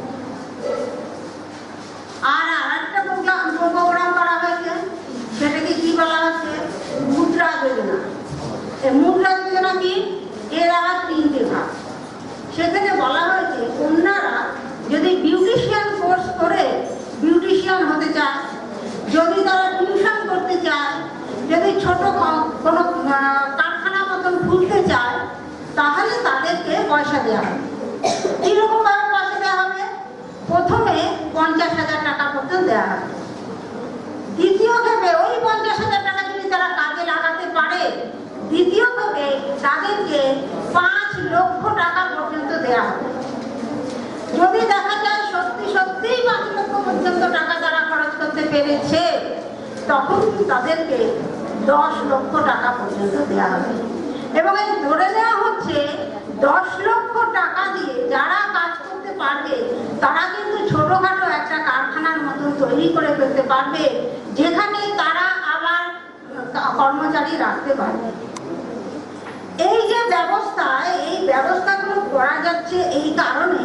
আর আরেকটা প্রোগ্রাম করা হয়েছে, সেটাকে কি বলা হচ্ছে, মুদ্রা যোজনা। এই মুদ্রা যোজনা কি, এর আবার 3টে ভাগ। সেখানে বলা হয়েছে কন্যারা যদি বিউটিশিয়ান কোর্স করে বিউটিশিয়ান হতে চায়, যদি তারা টিউশন করতে চায়, যদি ছোট কোনো কারখানা মতন খুলতে চায়, তাহলে তাদেরকে পয়সা দেওয়া হবে। কিরকম ভাবে পয়সা দেওয়া হবে? প্রথমে 50,000 টাকা পর্যন্ত দেওয়া হবে। দ্বিতীয় ক্ষেপে ওই 50,000 টাকা যদি তারা কাজে লাগাতে পারে, দ্বিতীয় ক্ষেপে তাদেরকে 5 লক্ষ টাকা পর্যন্ত দেওয়া হবে। যদি দেখা যায় সত্যিই 5 লক্ষ পর্যন্ত টাকা তারা খরচ করতে পেরেছে, তখন তাদেরকে 10 লক্ষ টাকা পর্যন্ত দেওয়া হবে। এবং এই ধরে নেওয়া হচ্ছে 10 লক্ষ টাকা দিয়ে যারা কাজ করতে পারবে, তারা কিন্তু ছোটখাটো একটা কারখানার মতন তৈরি করে ফেলতে পারবে, যেখানে তারা আবার কর্মচারী রাখতে পারবে। এই যে ব্যবস্থা, এই ব্যবস্থাগুলো করা যাচ্ছে এই কারণে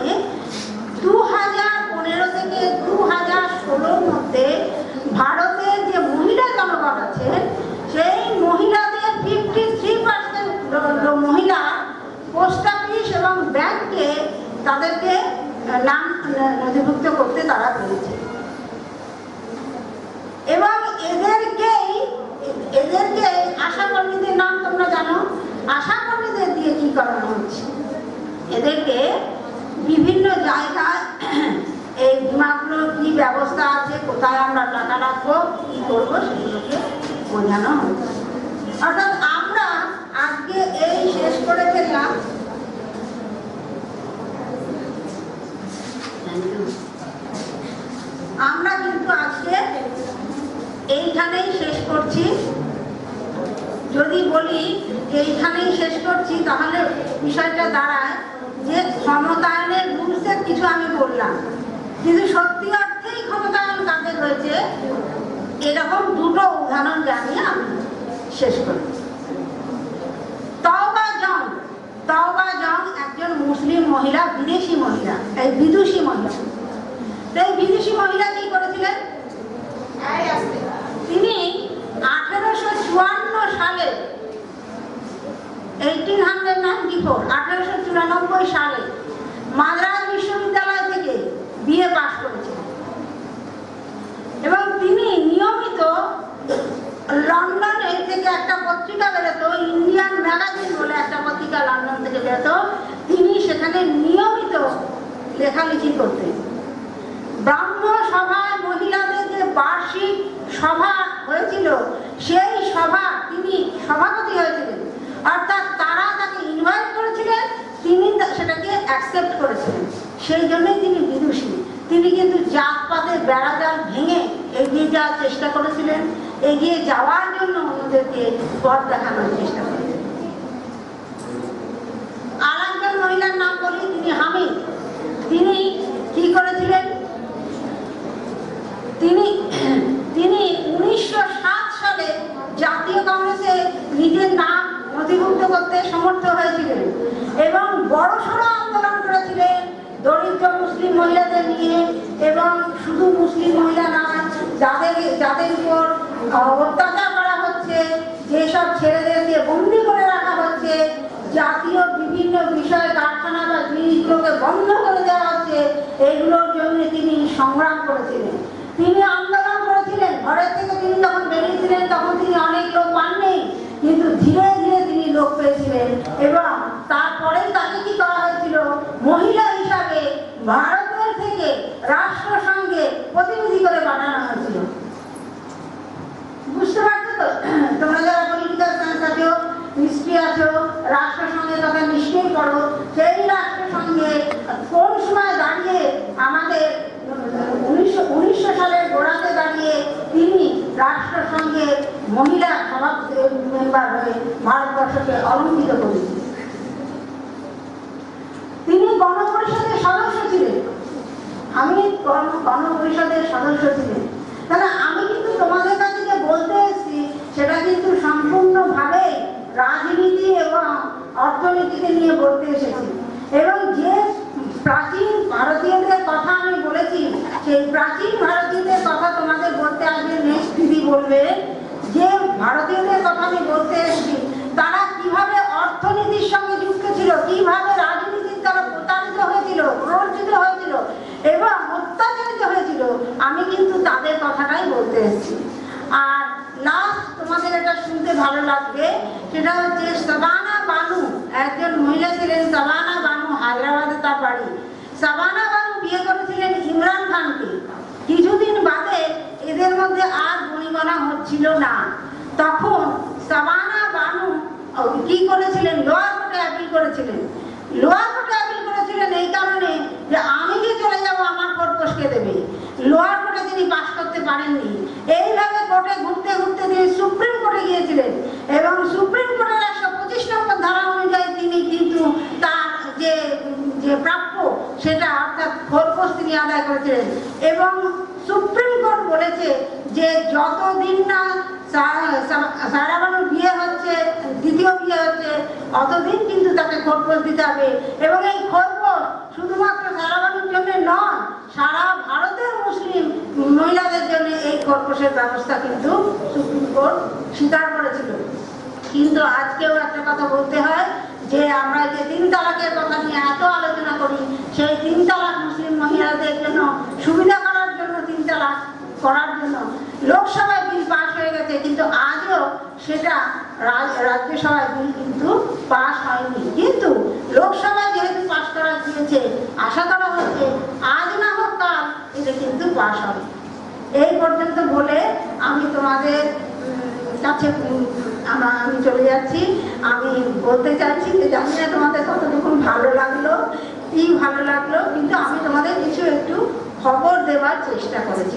2015 থেকে 2016 মধ্যে ভারতের যে মহিলা জনগণ আছে, সেই মহিলাদের 53% মহিলা পোস্ট অফিস এবং ব্যাংকে তাদেরকে নাম নথিভুক্ত করতে তারা পেরেছে। এবং এদেরকে আশা কর্মীদের নাম তোমরা জানো। আশা কর্মীদের দিয়ে কি করানো হচ্ছে, এদেরকে বিভিন্ন জায়গায় এই বিমাগুলোর কি ব্যবস্থা আছে, কোথায় আমরা টাকা রাখবো, কি করবো, সেগুলোকে বোঝানো হচ্ছে। অর্থাৎ আমরা আজকে এই শেষ করে ফেললাম। আমরা কিন্তু আজকে এইখানেই শেষ করছি। যদি বলি এইখানেই শেষ করছি, তাহলে বিষয়টা দাঁড়ায় যে ক্ষমতায়নের রুলসের কিছু আমি বললাম, কিন্তু সত্যি অর্থেই ক্ষমতায়ন কাদের হয়েছে, এরকম 2টো উদাহরণ জানিয়ে আমি শেষ করি। তওবা জং একজন মুসলিম মহিলা, বিদেশি মহিলা, এই বিদুষী মহিলা। এই বিদেশি মহিলা কি করেছিলেন, তিনি 1854 সালে 1894 সালে মাদ্রাজ বিশ্ববিদ্যালয় থেকে বিএ পাশ করেছিলেন। এবং তিনি নিয়মিত লন্ডনে থেকে একটা পত্রিকা বেরোতো, ইন্ডিয়ান ম্যাগাজিন বলে একটা পত্রিকা লন্ডন থেকে বেরোতো, তিনি সেখানে নিয়মিত লেখালেখি করতেন। ব্রাহ্ম সভায় মহিলাদের যে বার্ষিক সভা হয়েছিল, সেই সভা তিনি সভাপতি হয়েছিলেন। অর্থাৎ তারা তাকে ইনভাইট করেছিলেন, তিনি সেটাকে অ্যাকসেপ্ট করেছিলেন। সেই জন্যই তিনি বিদুষী। তিনি কিন্তু জাতপাতের বেড়াজাল ভেঙে এগিয়ে যাওয়ার চেষ্টা করেছিলেন, এগিয়ে যাওয়ার জন্য অন্যদেরকে পথ দেখানোর চেষ্টা করেছিলেন। আর একজন মহিলার নাম বলি, তিনি হামিদ। তিনি কি করেছিলেন, তিনি 1907 সালে জাতীয় কংগ্রেসে নিজের নাম নথিভুক্ত করতে সমর্থ হয়েছিলেন এবং বড়সড় আন্দোলন করেছিলেন দরিদ্র মুসলিম মহিলাদের নিয়ে। এবং শুধু মুসলিম মহিলা নয়, যাদের উপর অত্যাচার করা হচ্ছে, যেসব ছেলেদেরকে বন্দি করে রাখা হচ্ছে, জাতীয় বিভিন্ন বিষয়ে কারখানা বা জিনিসগুলোকে বন্ধ করে দেওয়া হচ্ছে, এগুলোর জন্য তিনি সংগ্রাম করেছিলেন। তিনি আন্দোলন করেছিলেন। ঘরের থেকে তিনি যখন বেরিয়েছিলেন তখন তিনি অনেক লোক পাননি, কিন্তু ধীরে ধীরে তিনি লোক পেয়েছিলেন। এবং তারপরেই তাকে কি করা হয়েছিল, মহিলা হিসাবে ভারতের থেকে রাষ্ট্রসংঘে প্রতিনিধি করে পাঠানো হয়েছিল। বুঝতে পারছো তো? তোমরা যারা পলিটিক্যাল সায়েন্স আছো, হিস্ট্রি আছো, রাষ্ট্রসংঘের কথা নিশ্চয়ই পড়ো। সেই রাষ্ট্রসংঘে কোন সময় দাঁড়িয়ে আমাদের 1900 সালের গোড়াতে দাঁড়িয়ে তিনি রাষ্ট্রসংঘের মহিলা সভাপতি মেম্বার হয়ে ভারতবর্ষকে অলঙ্কিত করেছিলেন। তিনি গণপরিষদের সদস্য ছিলেন। আমি গণপরিষদের সদস্য ছিলেন। তাহলে নিয়ে বলতে এসেছি। এবং যে প্রাচীন ভারতীয়দের কথা আমি বলেছি, সেই প্রাচীন ভারতীয়দের কথা তোমাদের বলতে আসবে নেক্সট দিদি বলবে, যে ভারতীয়দের কথা আমি বলতে এসেছি তারা কিভাবে অর্থনীতির সঙ্গে যুক্ত ছিল, কিভাবে রাজনীতির দ্বারা প্রতারিত হয়েছিল, প্ররোচিত হয়েছিল এবং অত্যাচারিত হয়েছিল, আমি কিন্তু তাদের কথাটাই বলতে এসেছি। আর লাস্ট তোমাদের এটা শুনতে ভালো লাগবে, সেটা হচ্ছে সাবানা বানু, একজন মহিলা ছিলেন সাবানা বানু, হায়দ্রাবাদে তার বাড়ি। সাবানা বানু বিয়ে করেছিলেন ইমরান খানকে। কিছুদিন বাদে এদের মধ্যে আর বনিবনা হচ্ছিল না, তখন সাবানা বানু কি করেছিলেন, লোয়ার কোর্টে অ্যাপিল করেছিলেন। লোয়ার কোর্টে অ্যাপিল করেছিলেন এই কারণে যে আমি যে চলে যাব আমার কোর্ট কষকে দেবে। লোয়ার কোর্টে তিনি পাস করতে পারেননি। এইভাবে কোর্টে ঘুরতে ঘুরতে তিনি সুপ্রিম কোর্টে গিয়েছিলেন এবং সুপ্রিম কোর্টের 125 নম্বর ধারা অনুযায়ী তিনি কিন্তু তার যে প্রাপ্য সেটা অর্থাৎ খরচ তিনি আদায় করেছিলেন। এবং সুপ্রিম কোর্ট বলেছে যে যতদিন না সারা বানুর বিয়ে হচ্ছে, দ্বিতীয় বিয়ে হচ্ছে, অতদিন কিন্তু তাকে খরচ দিতে হবে। এবং এই খরচ শুধুমাত্র সারা বানুর জন্য নয়, সারা ভারতের মুসলিম মহিলাদের জন্য এই খরচের ব্যবস্থা কিন্তু সুপ্রিম কোর্ট স্বীকার করেছিল। কিন্তু আজকেও একটা কথা বলতে হয় যে আমরা যে 3 তালাকের কথা নিয়ে এত আলোচনা করি, সেই 3 তালাক মুসলিম মহিলাদের জন্য সুবিধা করার জন্য 3 তালাক করার জন্য লোকসভায় বিল পাস হয়ে গেছে, কিন্তু আজও সেটা রাজ্যসভায় বিল কিন্তু পাস হয়নি। কিন্তু লোকসভায় যেহেতু পাস করা গিয়েছে, আশা করা হচ্ছে আজ না হোক কাল এটা কিন্তু পাস হবে। এই পর্যন্ত বলে আমি তোমাদের কাছে আমি চলে যাচ্ছি। আমি বলতে চাইছি যে জানি না তোমাদের কতটুকু ভালো লাগলো, কি ভালো লাগলো, কিন্তু আমি তোমাদের কিছু একটু খবর দেওয়ার চেষ্টা করেছি।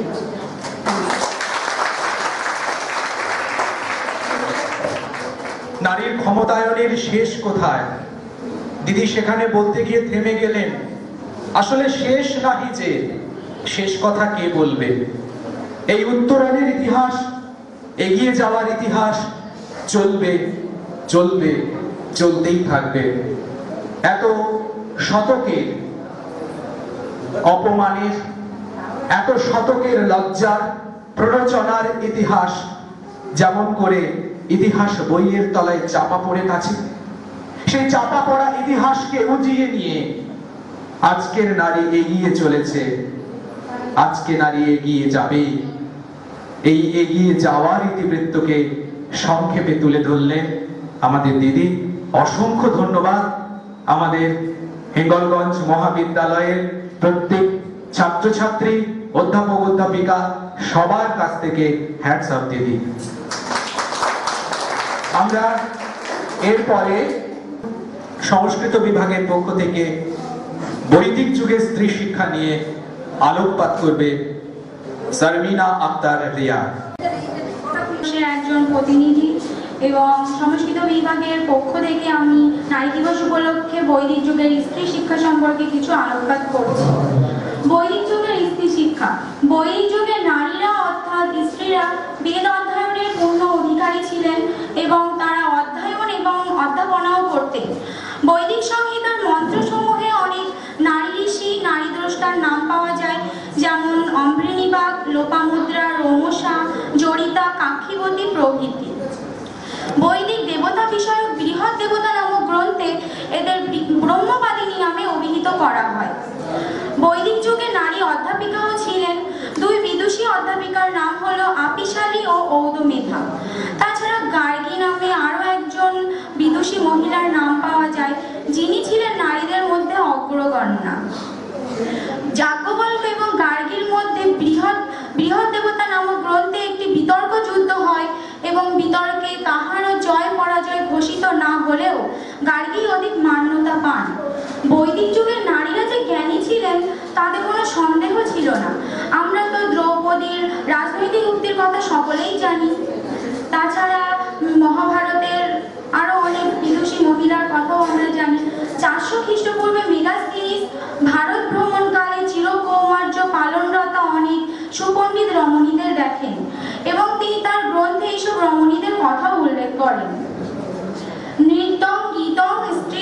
নারীর ক্ষমতায়নের শেষ কোথায়? দিদি সেখানে বলতে গিয়ে থেমে গেলেন। আসলে শেষ নাহি যে, শেষ কথা কে বলবে? এই উত্তরণের ইতিহাস, এগিয়ে যাওয়ার ইতিহাস চলবে চলবে চলতেই থাকবে। এত শতকের অপমানের, এত শতকের লজ্জার, প্ররোচনার ইতিহাস যেমন করে ইতিহাস বইয়ের তলায় চাপা পড়ে আছে, সেই চাপা পড়া ইতিহাসকে উজিয়ে নিয়ে আজকের নারী এগিয়ে চলেছে, আজকে নারী এগিয়ে যাবে। এই এগিয়ে যাওয়ার ইতিবৃত্তকে সংক্ষেপে তুলে ধরলেন আমাদের দিদি। অসংখ্য ধন্যবাদ আমাদের হিঙ্গলগঞ্জ মহাবিদ্যালয়ের প্রত্যেক ছাত্রছাত্রী, অধ্যাপক অধ্যাপিকা সবার কাছ থেকে হ্যাটস অফ দিদি। আমরা এরপরে সংস্কৃত বিভাগের পক্ষ থেকে বৈদিক যুগের স্ত্রী শিক্ষা নিয়ে আলোকপাত করবে সারমিনা আক্তার রিয়া। সে একজন প্রতিনিধি এবং সংস্কৃত বিভাগের পক্ষ থেকে আমি নারী দিবস উপলক্ষে বৈদিক যুগের স্ত্রী শিক্ষা সম্পর্কে কিছু আলোকপাত করছি। বৈদিক যুগের স্ত্রী শিক্ষা। বৈদিক যুগের নারীরা অর্থাৎ স্ত্রীরা বেদ অধ্যয়নের পূর্ণ অধিকারী ছিলেন এবং তারা অধ্যয়ন এবং অধ্যাপনাও করতেন। বৈদিক সংহিতার মন্ত্রসমূহে অনেক নারী ঋষি, নারী দ্রষ্টার নাম পাওয়া যায়, যেমন অম্ভৃণীবাগ, লোপামুদ্রা, রোমসা, জড়িতা, কাক্ষীবতী প্রভৃতি। বৈদিক দেবতা বিষয়ক বৃহৎ দেবতা নামক গ্রন্থে এদের ব্রহ্মবাদিনী নামে অভিহিত করা হয়। বৈদিক যুগে নারী অধ্যাপিকাও ছিলেন। 2 বিদুষী অধ্যাপিকার নাম হলো আপিশালী ও ঔদমেধা। তাছাড়া গার্গী নামে আরও একজন বিদুষী মহিলার নাম পাওয়া যায়, যিনি ছিলেন নারীদের মধ্যে অগ্রগণ্যা। যাজ্ঞবল্ক এবং গার্গীর মধ্যে বৃহৎ দেবতা নামক গ্রন্থে একটি বিতর্ক যুদ্ধ হয় এবং বিতর্কে কাহারও জয় পরাজয় ঘোষিত না হলেও গার্গী অধিক মান্যতা পান। বৈদিক যুগের নারীরা যে জ্ঞানী ছিলেন তাতে কোনো সন্দেহ ছিল না। আমরা তো দ্রৌপদীর রাজনৈতিক উক্তির কথা সকলেই জানি। তাছাড়া মহাভারতের আরো অনেক বিদুষী মহিলার কথাও আমরা জানি। 400 খ্রিস্টপূর্বে মেগাস্থিনিস ভারত ভ্রমণকালে চিরকৌমার্য পালনরত অনেক সুপণ্ডিত রমণীদের দেখেন এবং তিনি তার গ্রন্থে এইসব রমণীদের কথাও উল্লেখ করেন। নৃত্যং গীতং স্ত্রীণং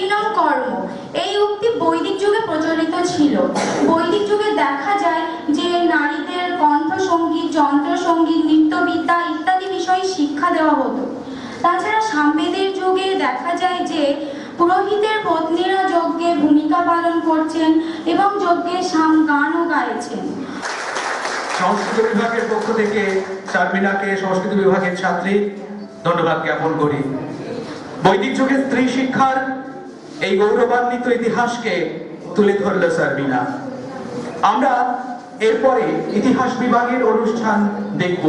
কর্ম। এই উক্তি বৈদিক যুগে প্রচলিত ছিল। বৈদিক যুগে দেখা যায় যে নারীদের কণ্ঠসঙ্গীত, যন্ত্রসঙ্গীত, নৃত্যবিদ্যা ইত্যাদি বিষয়ে শিক্ষা দেওয়া হতো। তাছাড়া সামবেদের যুগে দেখা যায় যে পুরোহিতের পত্নীরা যজ্ঞে ভূমিকা পালন করছেন এবং যজ্ঞে গানও গাইছেন। সংস্কৃত বিভাগের পক্ষ থেকে শারমিনাকে সংস্কৃত বিভাগের ছাত্রী ধন্যবাদ জ্ঞাপন করি। বৈদিক যুগে স্ত্রী শিক্ষার এই গৌরবান্বিত ইতিহাসকে তুলে ধরল শারমিনা। আমরা এরপরে ইতিহাস বিভাগের অনুষ্ঠান দেখব।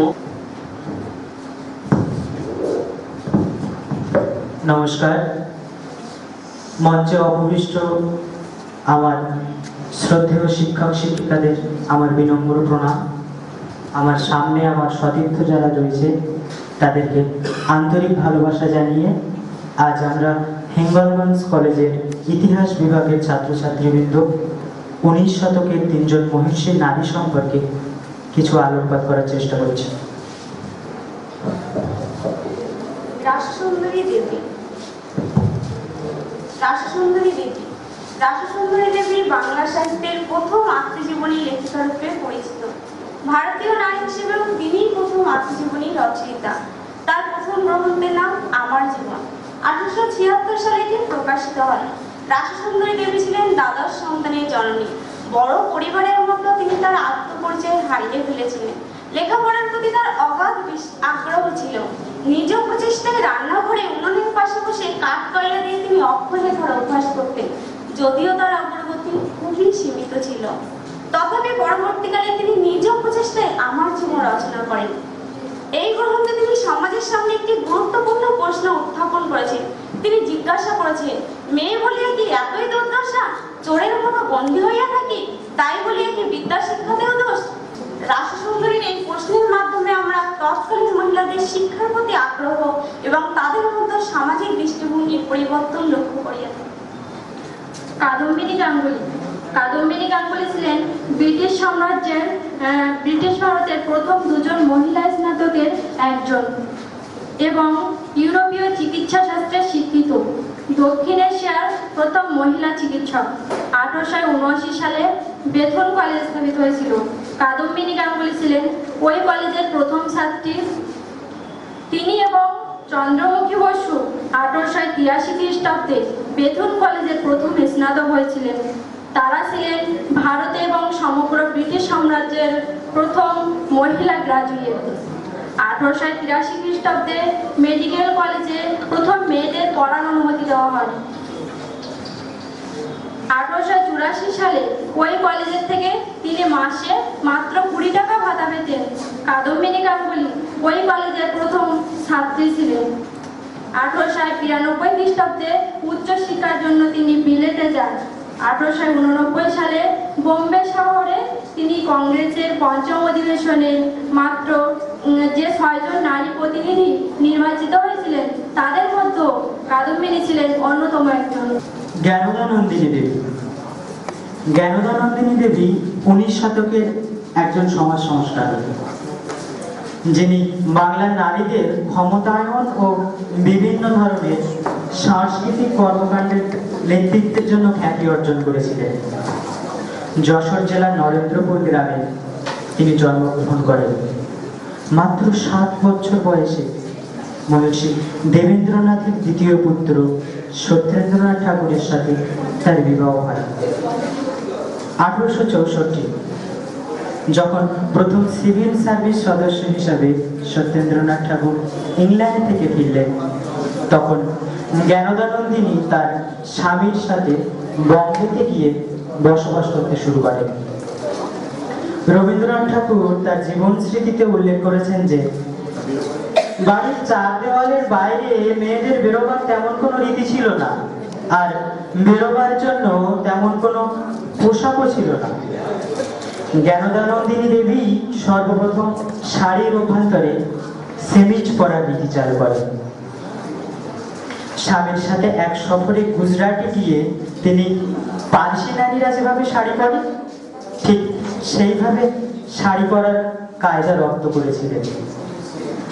নমস্কার। মঞ্চে উপবিষ্ট আমার শ্রদ্ধেয় শিক্ষক শিক্ষিকাদের আমার বিনম্র প্রণাম। আমার সামনে আমার সতীর্থ যারা রয়েছে তাদেরকে আন্তরিক ভালোবাসা জানিয়ে আজ আমরা হিঙ্গলগঞ্জ কলেজের ইতিহাস বিভাগের ছাত্রছাত্রীবৃন্দ 19 শতকের 3 জন মহিষী নারী সম্পর্কে কিছু আলোকপাত করার চেষ্টা করছি। রাসসুন্দরী দেবী। রাসসুন্দরী দেবী রাসসুন্দরী দেবী বাংলা সাহিত্যের প্রথম আত্মজীবনী লেখিকা রূপে পরিচিত। ভারতীয় নারী হিসেবেও তিনিই প্রথম আত্মজীবনী রচয়িতা। তার প্রথম গ্রন্থের নাম আমার জীবন 1876 সালে এটি প্রকাশিত হয়। রাসসুন্দরী দেবী ছিলেন দ্বাদশ সন্তানের জননী। বড় পরিবারের মধ্যে তিনি তার আত্মপরিচয় হারিয়ে ফেলেছিলেন। লেখাপড়ার প্রতি তার অগাধ আগ্রহ ছিল। নিজ প্রচেষ্টায় রান্নাঘরে উনুনের পাশে বসে কাঠ কয়লা দিয়ে তিনি অক্ষরলেখার অভ্যাস করতেন, যদিও তার অগ্রগতি খুবই সীমিত ছিল। তথাপি পরবর্তীকালে তিনি নিজ প্রচেষ্টায় আমার জীবন রচনা করেন। এই গ্রন্থে তিনি সমাজের সামনে একটি গুরুত্বপূর্ণ প্রশ্ন উত্থাপন করেছেন। তিনি জিজ্ঞাসা করেছেন, মেয়ে বলিয়া কি এতই দুর্দশা? চোরের মতো বন্দী হইয়া থাকি, তাই বলিয়া কি বিদ্যা শিক্ষাতেও দোষ? রাসসুন্দরীর এই প্রশ্নের মাধ্যমে আমরা তৎকালীন মহিলাদের শিক্ষার প্রতি আগ্রহ এবং তাদের মধ্যে সামাজিক দৃষ্টিভঙ্গির পরিবর্তন লক্ষ্য করিয়া থাকি। কাদম্বিনী গাঙ্গুলি। কাদম্বিনী গাঙ্গুলি ছিলেন ব্রিটিশ ভারতের প্রথম 2 জন মহিলা স্নাতকের একজন এবং ইউরোপীয় চিকিৎসা শাস্ত্রে শিক্ষিত। দক্ষিণ এশিয়ার প্রথম মহিলা চিকিৎসক। 1879 সালে বেথুন কলেজ স্থাপিত হয়েছিল। কাদম্বিনী গাঙ্গুলি ছিলেন ওই কলেজের প্রথম ছাত্রী। তিনি এবং চন্দ্রমুখী বসু 1883 খ্রিস্টাব্দে বেথুন কলেজের প্রথম স্নাতক হয়েছিলেন। তারা ছিলেন ভারতে এবং সমগ্র ব্রিটিশ সাম্রাজ্যের প্রথম মহিলা গ্রাজুয়েট। 1883 খ্রিস্টাব্দে মেডিকেল কলেজে প্রথম মেয়েদের পড়ার অনুমতি দেওয়া হয়। 1884 সালে ওই কলেজের থেকে তিনি মাসে মাত্র 20 টাকা ভাতা পেতেন। কাদম্বিনী গাঙ্গুলি ওই কলেজের প্রথম ছাত্রী ছিলেন। 1892 খ্রিস্টাব্দে উচ্চ শিক্ষার জন্য তিনি বিলেতে যান। 1889 সালে বোম্বে শহরে তিনি কংগ্রেসের পঞ্চম অধিবেশনে মাত্র যে 6 জন নারী প্রতিনিধি নির্বাচিত হয়েছিলেন তাদের মধ্যে কাদম্বিনী ছিলেন অন্যতম একজন। জ্ঞানদানন্দিনী দেবী। জ্ঞানদানন্দিনী দেবী 19 শতকের একজন সমাজ সংস্কারক, যিনি বাংলার নারীদের ক্ষমতায়ন ও বিভিন্ন ধরনের সাংস্কৃতিক কর্মকাণ্ডের নেতৃত্বের জন্য খ্যাতি অর্জন করেছিলেন। যশোর জেলার নরেন্দ্রপুর গ্রামে তিনি জন্মগ্রহণ করেন। মাত্র 7 বছর বয়সে মহর্ষি দেবেন্দ্রনাথের দ্বিতীয় পুত্র সত্যেন্দ্রনাথ ঠাকুরের সাথে তার বিবাহ হয়। 1864 যখন প্রথম সিভিল সার্ভিস সদস্য হিসাবে সত্যেন্দ্রনাথ ঠাকুর ইংল্যান্ড থেকে ফিরলেন, তখন জ্ঞানদানন্দিনী তার স্বামীর সাথে বম্বেতে গিয়ে বসবাস করতে শুরু করেন। রবীন্দ্রনাথ ঠাকুর তার জীবন স্মৃতিতে উল্লেখ করেছেন যে বাড়ির 4 দেওয়ালের বাইরে মেয়েদের বেরোবার তেমন কোনো রীতি ছিল না, আর বেরোবার জন্য তেমন কোনো পোশাকও ছিল না। জ্ঞানদানন্দিনী দেবী সর্বপ্রথম শাড়ির অভ্যন্তরে সেমিজ পরার রীতি চালু করেন। স্বামীর সাথে এক সফরে গুজরাটে গিয়ে তিনি পারসি নারীরা যেভাবে শাড়ি পরে ঠিক সেইভাবে শাড়ি পরার কায়দা রপ্ত করেছিলেন।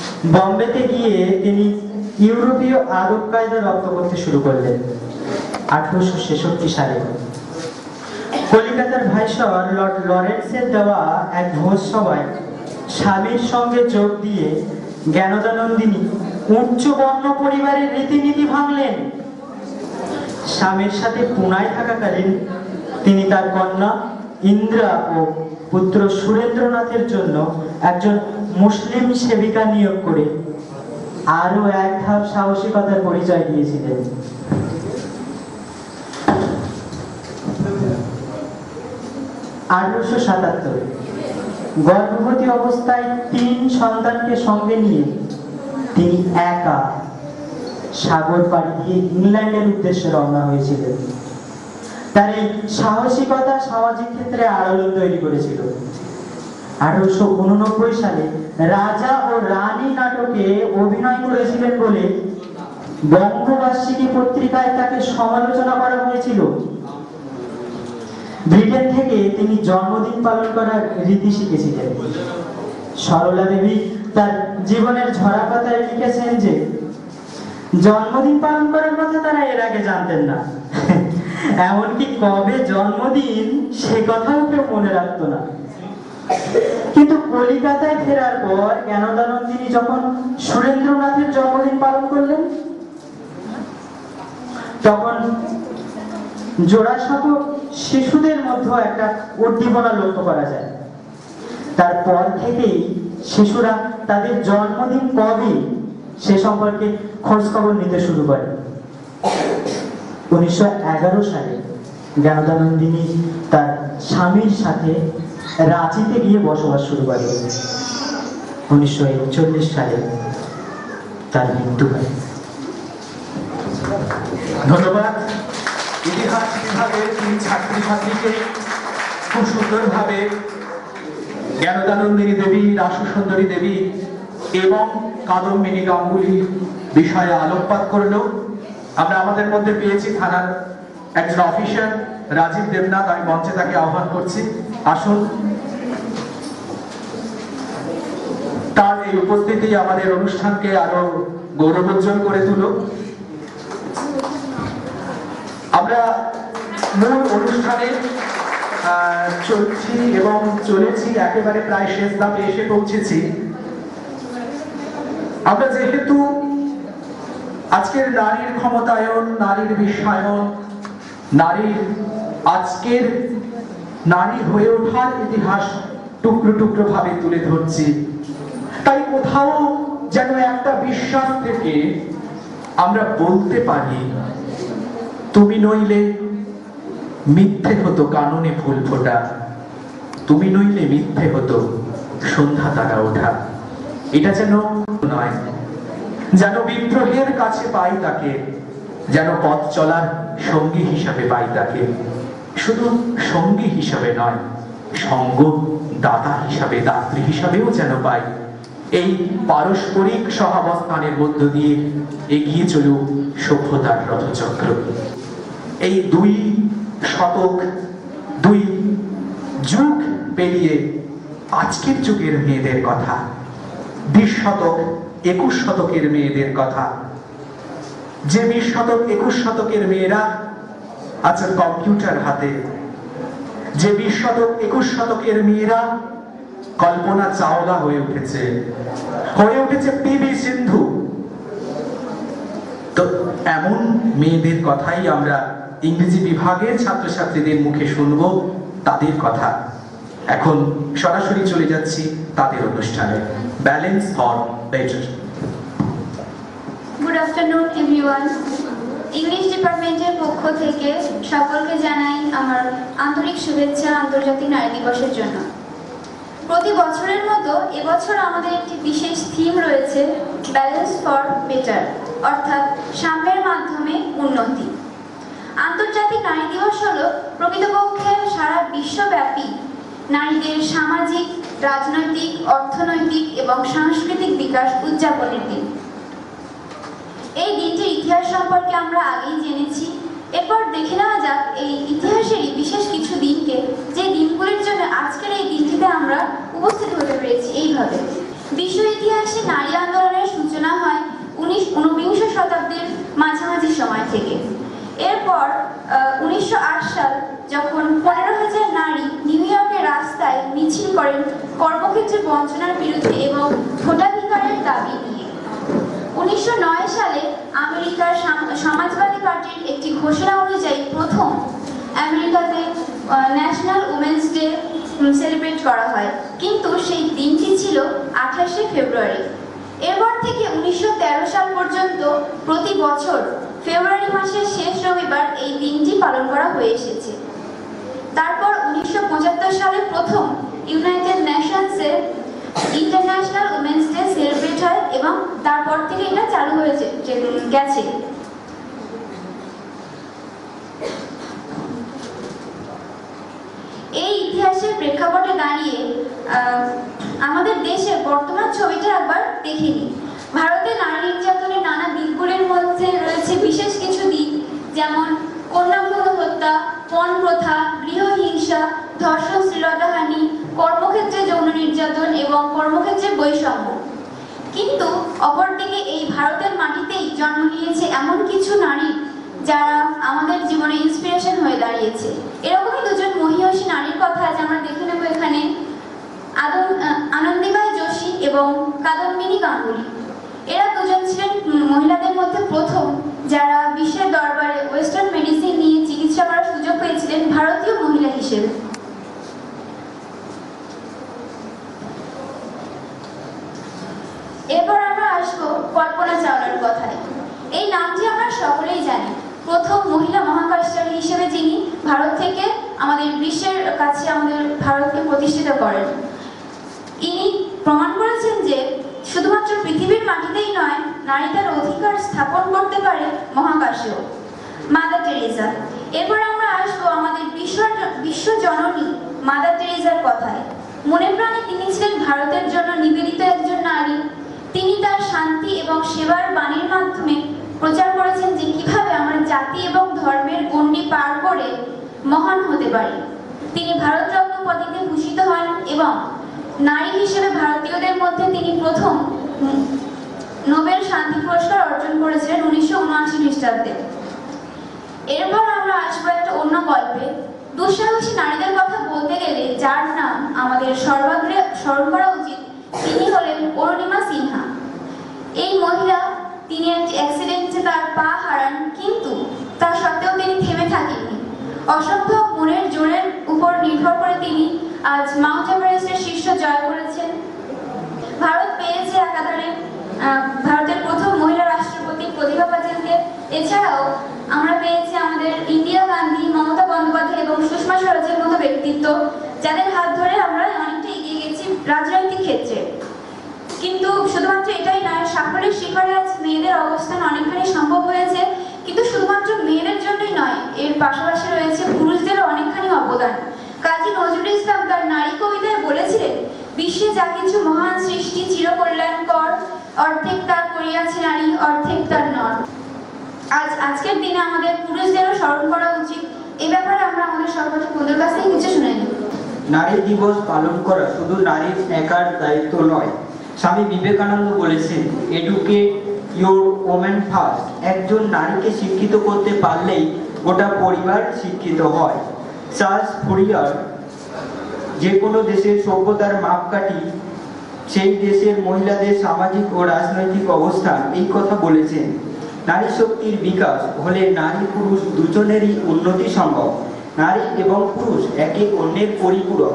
বম্বেতে গিয়ে তিনি ইউরোপীয় আদব কায়দা রপ্ত করতে শুরু করলেন। 1866 সালে কলিকাতার ভাইসর লর্ড লরেন্সের দেওয়া এক ভোজ সভায় স্বামীর সঙ্গে যোগ দিয়ে জ্ঞানদানন্দিনী উচ্চ বর্ণ পরিবারের রীতিনীতি ভাঙলেন। স্বামীর সাথে পুনায় থাকাকালীন তিনি তার কন্যা ইন্দ্রা ও পুত্র সুরেন্দ্রনাথের জন্য একজন মুসলিম সেবিকা নিয়োগ করে আরো এক ধাপ সাহসিকতার পরিচয় দিয়েছিলেন। 1877 গর্ভবতী অবস্থায় 3 সন্তানকে সঙ্গে নিয়ে তিনি একা সাগর পাড়ি দিয়ে ইংল্যান্ডের উদ্দেশ্যে রওনা হয়েছিলেন। তার এই সাহসিকতা সামাজিক ক্ষেত্রে আলোড়ন তৈরি করেছিল। 1889 সালে রাজা ও রানী নাটকে অভিনয় করেছিলেন বলে বঙ্গবার্ষিকী পত্রিকায় তাকে সমালোচনা করা হয়েছিল। ব্রিটেন থেকে তিনি জন্মদিন পালন করার রীতি শিখেছিলেন। সরলা দেবী তার জীবনের ঝরা পাতায় লিখেছেন যে জন্মদিন পালন করার কথা তারা এর আগে জানতেন না, এমনকি কবে জন্মদিন সে কথাও কেউ মনে রাখতো না। কিন্তু কলিকাতায় ফেরার পর জ্ঞানদানন্দিনী যখন সুরেন্দ্রনাথের জন্মদিন পালন করলেন, তখন জোড়াসাঁকো শিশুদের মধ্যে একটা উদ্দীপনা লক্ষ্য করা যায়। তারপর থেকেই শিশুরা তাদের জন্মদিন কবে সে সম্পর্কে খোঁজ খবর নিতে শুরু করে। 1911 সালে জ্ঞানদানন্দিনী তার স্বামীর সাথে রাঁচিতে গিয়ে বসবাস শুরু করে। 1941 সালে তার মৃত্যু হয়। ধন্যবাদ ইতিহাস বিভাগের 3 ছাত্রছাত্রীকে খুব সুন্দরভাবে জ্ঞানদানন্দিনী দেবী, রাসুসুন্দরী দেবী এবং কাদম্বিনী গাঙ্গুলি বিষয়ে আলোকপাত করলো। আমরা আমাদের মধ্যে পেয়েছি থানার একজন অফিসার রাজীব দেবনাথ, আমি মঞ্চে তাকে আহ্বান করছি, আসুন। তার এই উপস্থিতি আমাদের অনুষ্ঠানকে আরো গৌরবোজ্জ্বল করে তুলো। আমরা মূল অনুষ্ঠানে চলছি এবং চলেছি, একেবারে প্রায় শেষ ধাপে এসে পৌঁছেছি। আমরা যেহেতু আজকের নারীর ক্ষমতায়ন, নারীর বিশ্বায়ন, নারীর আজকের নারী হয়ে ওঠার ইতিহাস টুকরো টুকরো ভাবে তুলে ধরছি, তাই কোথাও যেন একটা বিশ্বাস থেকে আমরা বলতে পারি, তুমি নইলে মিথ্যে হতো কাননে ফুল ফোটা, তুমি নইলে মিথ্যে হতো সন্ধ্যা তারা ওঠা। এটা যেন নয়, যেন বিদ্রোহের কাছে পাই তাকে, যেন পথ চলার সঙ্গী হিসাবে পাই তাকে। শুধু সঙ্গী হিসাবে নয়, সঙ্গ দাতা হিসাবে, দাত্রী হিসাবেও যেন পাই। এই পারস্পরিক সহাবস্থানের মধ্য দিয়ে এগিয়ে চলুক সভ্যতার রথচক্র। এই 2 শতক, 2 যুগ পেরিয়ে আজকের যুগের মেয়েদের কথা, 20 শতক 21 শতকের মেয়েদের কথা, যে 20 শতক 21 শতকের মেয়েরা আজকে কম্পিউটার হাতে, যে 20 শতক 21 শতকের মেয়েরা কল্পনা চাওলা হয়ে উঠেছে পিভি সিন্ধু। তো এমন মেয়েদের কথাই আমরা ইংরেজি বিভাগের ছাত্রছাত্রীদের মুখে শুনবো, তাদের কথা। এখন সরাসরি চলে যাচ্ছি তাদের অনুষ্ঠানে। Balance for better. Good afternoon everyone. English ডিপার্টমেন্টের পক্ষ থেকে সকলকে জানাই আমার আন্তরিক শুভেচ্ছা আন্তর্জাতিক নারী দিবসের জন্য। প্রতি বছরের মতো এবছর আমাদের একটি বিশেষ থিম রয়েছে, ব্যালেন্স ফর বেটার, অর্থাৎ সাম্যের মাধ্যমে উন্নতি। আন্তর্জাতিক নারী দিবস হলো প্রকৃতপক্ষে সারা বিশ্বব্যাপী নারীদের সামাজিক, রাজনৈতিক, অর্থনৈতিক এবং সাংস্কৃতিক বিকাশ উদযাপনের দিন। এই দিনটির ইতিহাস সম্পর্কে আমরা আগেই জেনেছি। এরপর দেখে নেওয়া যাক এই ইতিহাসেরই বিশেষ কিছু দিনকে, যে দিনগুলির জন্য আজকের এই দিনটিতে আমরা উপস্থিত হতে পেরেছি। এইভাবে বিশ্ব ইতিহাসে নারী আন্দোলনের সূচনা হয় 19-19 শতাব্দীর মাঝামাঝি সময় থেকে। এরপর 1908 সাল যখন 15,000 নারী নিউ ইয়র্কের রাস্তায় মিছিল করেন কর্মক্ষেত্রে বঞ্চনার বিরুদ্ধে এবং ভোটাধিকারের দাবি নিয়ে। 1909 সালে আমেরিকার সমাজবাদী পার্টির একটি ঘোষণা অনুযায়ী প্রথম আমেরিকাতে ন্যাশনাল উমেন্স ডে সেলিব্রেট করা হয়, কিন্তু সেই দিনটি ছিল 28শে ফেব্রুয়ারি। এরপর থেকে 1913 সাল পর্যন্ত প্রতি বছর ফেব্রুয়ারি মাসের শেষ রবিবার এই দিনটি পালন করা হয়ে এসেছে। তারপর 1975 সালে প্রথম ইউনাইটেড নেশনসে ইন্টারন্যাশনাল উমেন্স ডে সেলিব্রেট হয় এবং তারপর থেকে এটা চালু হয়েছে গেছে। এই ইতিহাসের প্রেক্ষাপটে দাঁড়িয়ে আমাদের দেশের বর্তমান ছবিটা একবার দেখে নিই। ভারতে নারী নির্যাতনের নানা দিকগুলির মধ্যে রয়েছে বিশেষ কিছু দিক, যেমন কন্যাভ্রূণ হত্যা, পণ প্রথা, গৃহহিংসা, ধর্ষণ, শ্লীলতাহানি, কর্মক্ষেত্রে যৌন নির্যাতন এবং কর্মক্ষেত্রে বৈষম্য। কিন্তু অপরদিকে এই ভারতের মাটিতেই জন্ম নিয়েছে এমন কিছু নারী যারা আমাদের জীবনে ইন্সপিরেশন হয়ে দাঁড়িয়েছে। এরকমই দুজন মহিয়সী নারীর কথা আজ আমরা দেখে নেব এখানে, আনন্দিবাই যোশী এবং কাদম্বিনী গাঙ্গুলি। এরা দুজন ছিলেন মহিলাদের মধ্যে প্রথম যারা বিশ্বের দরবারে ওয়েস্টার্ন মেডিসিন নিয়ে চিকিৎসা করার সুযোগ পেয়েছিলেন ভারতীয় মহিলা হিসেবে। এরপর আমরা আসবো কল্পনা চাওলার কথায়। এই নামটি আমরা সকলেই জানি, প্রথম মহিলা মহাকাশচারী হিসেবে যিনি ভারত থেকে আমাদের বিশ্বের কাছে আমাদের ভারতকে প্রতিষ্ঠিত করেন। ইনি প্রমাণ করেছেন যে শুধুমাত্র পৃথিবীর মাটিতেই নয়, নারী তার অধিকার স্থাপন করতে পারে মহাকাশেও। Mother Teresa. এরপর আমরা আসবো আমাদের বিশ্ব জননী মাদার টেরেসার কথায়। মনে প্রাণে তিনি ছিলেন ভারতের জন্য নিবেদিত একজন নারী। তিনি তার শান্তি এবং সেবার বাণীর মাধ্যমে প্রচার করেছেন যে কিভাবে আমরা জাতি এবং ধর্মের গণ্ডি পার করে মহান হতে পারি। তিনি ভারতরত্ন উপাধিতে ভূষিত হন এবং নারী হিসেবে ভারতীয়দের মধ্যে তিনি প্রথম নোবেল শান্তি পুরস্কার অর্জন করেছিলেন 1979 খ্রিস্টাব্দে। এরপর আমরা আসবো একটা অন্য গল্পে। দুঃসাহসী নারীদের কথা বলতে গেলে যার নাম আমাদের সর্বাগ্রে স্মরণ করা উচিত, তিনি হলেন অরুণিমা সিনহা। এই মহিলা, তিনি একটি অ্যাক্সিডেন্টে তার পা হারান, কিন্তু তা সত্ত্বেও তিনি থেমে থাকেননি। অসংখ্য মনের জোরের উপর নির্ভর করে তিনি আজ মাউন্ট এভারেস্টের শীর্ষ জয় করেছেন। ভারত পেয়েছে একাধারে ভারতের প্রথম মহিলা রাষ্ট্রপতি প্রতিভা পাটিলকে। এছাড়াও আমরা পেয়েছি আমাদের ইন্দিরা গান্ধী, মমতা বন্দ্যোপাধ্যায় এবং সুষমা স্বরাজের মতো ব্যক্তিত্ব, যাদের হাত ধরে আমরা অনেকটা এগিয়ে গেছি রাজনৈতিক ক্ষেত্রে। কিন্তু শুধুমাত্র এটাই নয়, সাফল্যের শিখরে আজ মেয়েদের অবস্থান অনেকখানি সম্ভব হয়েছে। কিন্তু শুধুমাত্র মেয়েদের জন্যই নয়, এর পাশাপাশি রয়েছে পুরুষদেরও অনেকখানি অবদান। কাজী নজরুল ইসলাম তার নারী কবিতায় বলেছিলেন, বিশ্বে যা কিছু মহান সৃষ্টি চিরকল্যাণকর, অর্ধেক তার করিয়াছে নারী, অর্ধেক তার নর। আজকের দিনে আমাদের পুরুষদেরও স্মরণ করা উচিত। এ ব্যাপারে আমরা আমাদের সর্বশেষ বন্ধুর কাছ থেকে কিছু শুনে নিই। নারী দিবস পালন করা শুধু নারীর একার দায়িত্ব নয়। স্বামী বিবেকানন্দ বলেছেন, এডুকেট ইউর ওমেন ফার্স্ট। একজন নারীকে শিক্ষিত করতে পারলেই গোটা পরিবার শিক্ষিত হয়। চার্লস ফুরিয়ার যে কোনো দেশের সভ্যতার মাপকাঠি সেই দেশের মহিলাদের সামাজিক ও রাজনৈতিক অবস্থান, এই কথা বলেছেন। নারী শক্তির বিকাশ হলে নারী পুরুষ দুজনেরই উন্নতি সম্ভব। নারী এবং পুরুষ একে অন্যের পরিপূরক।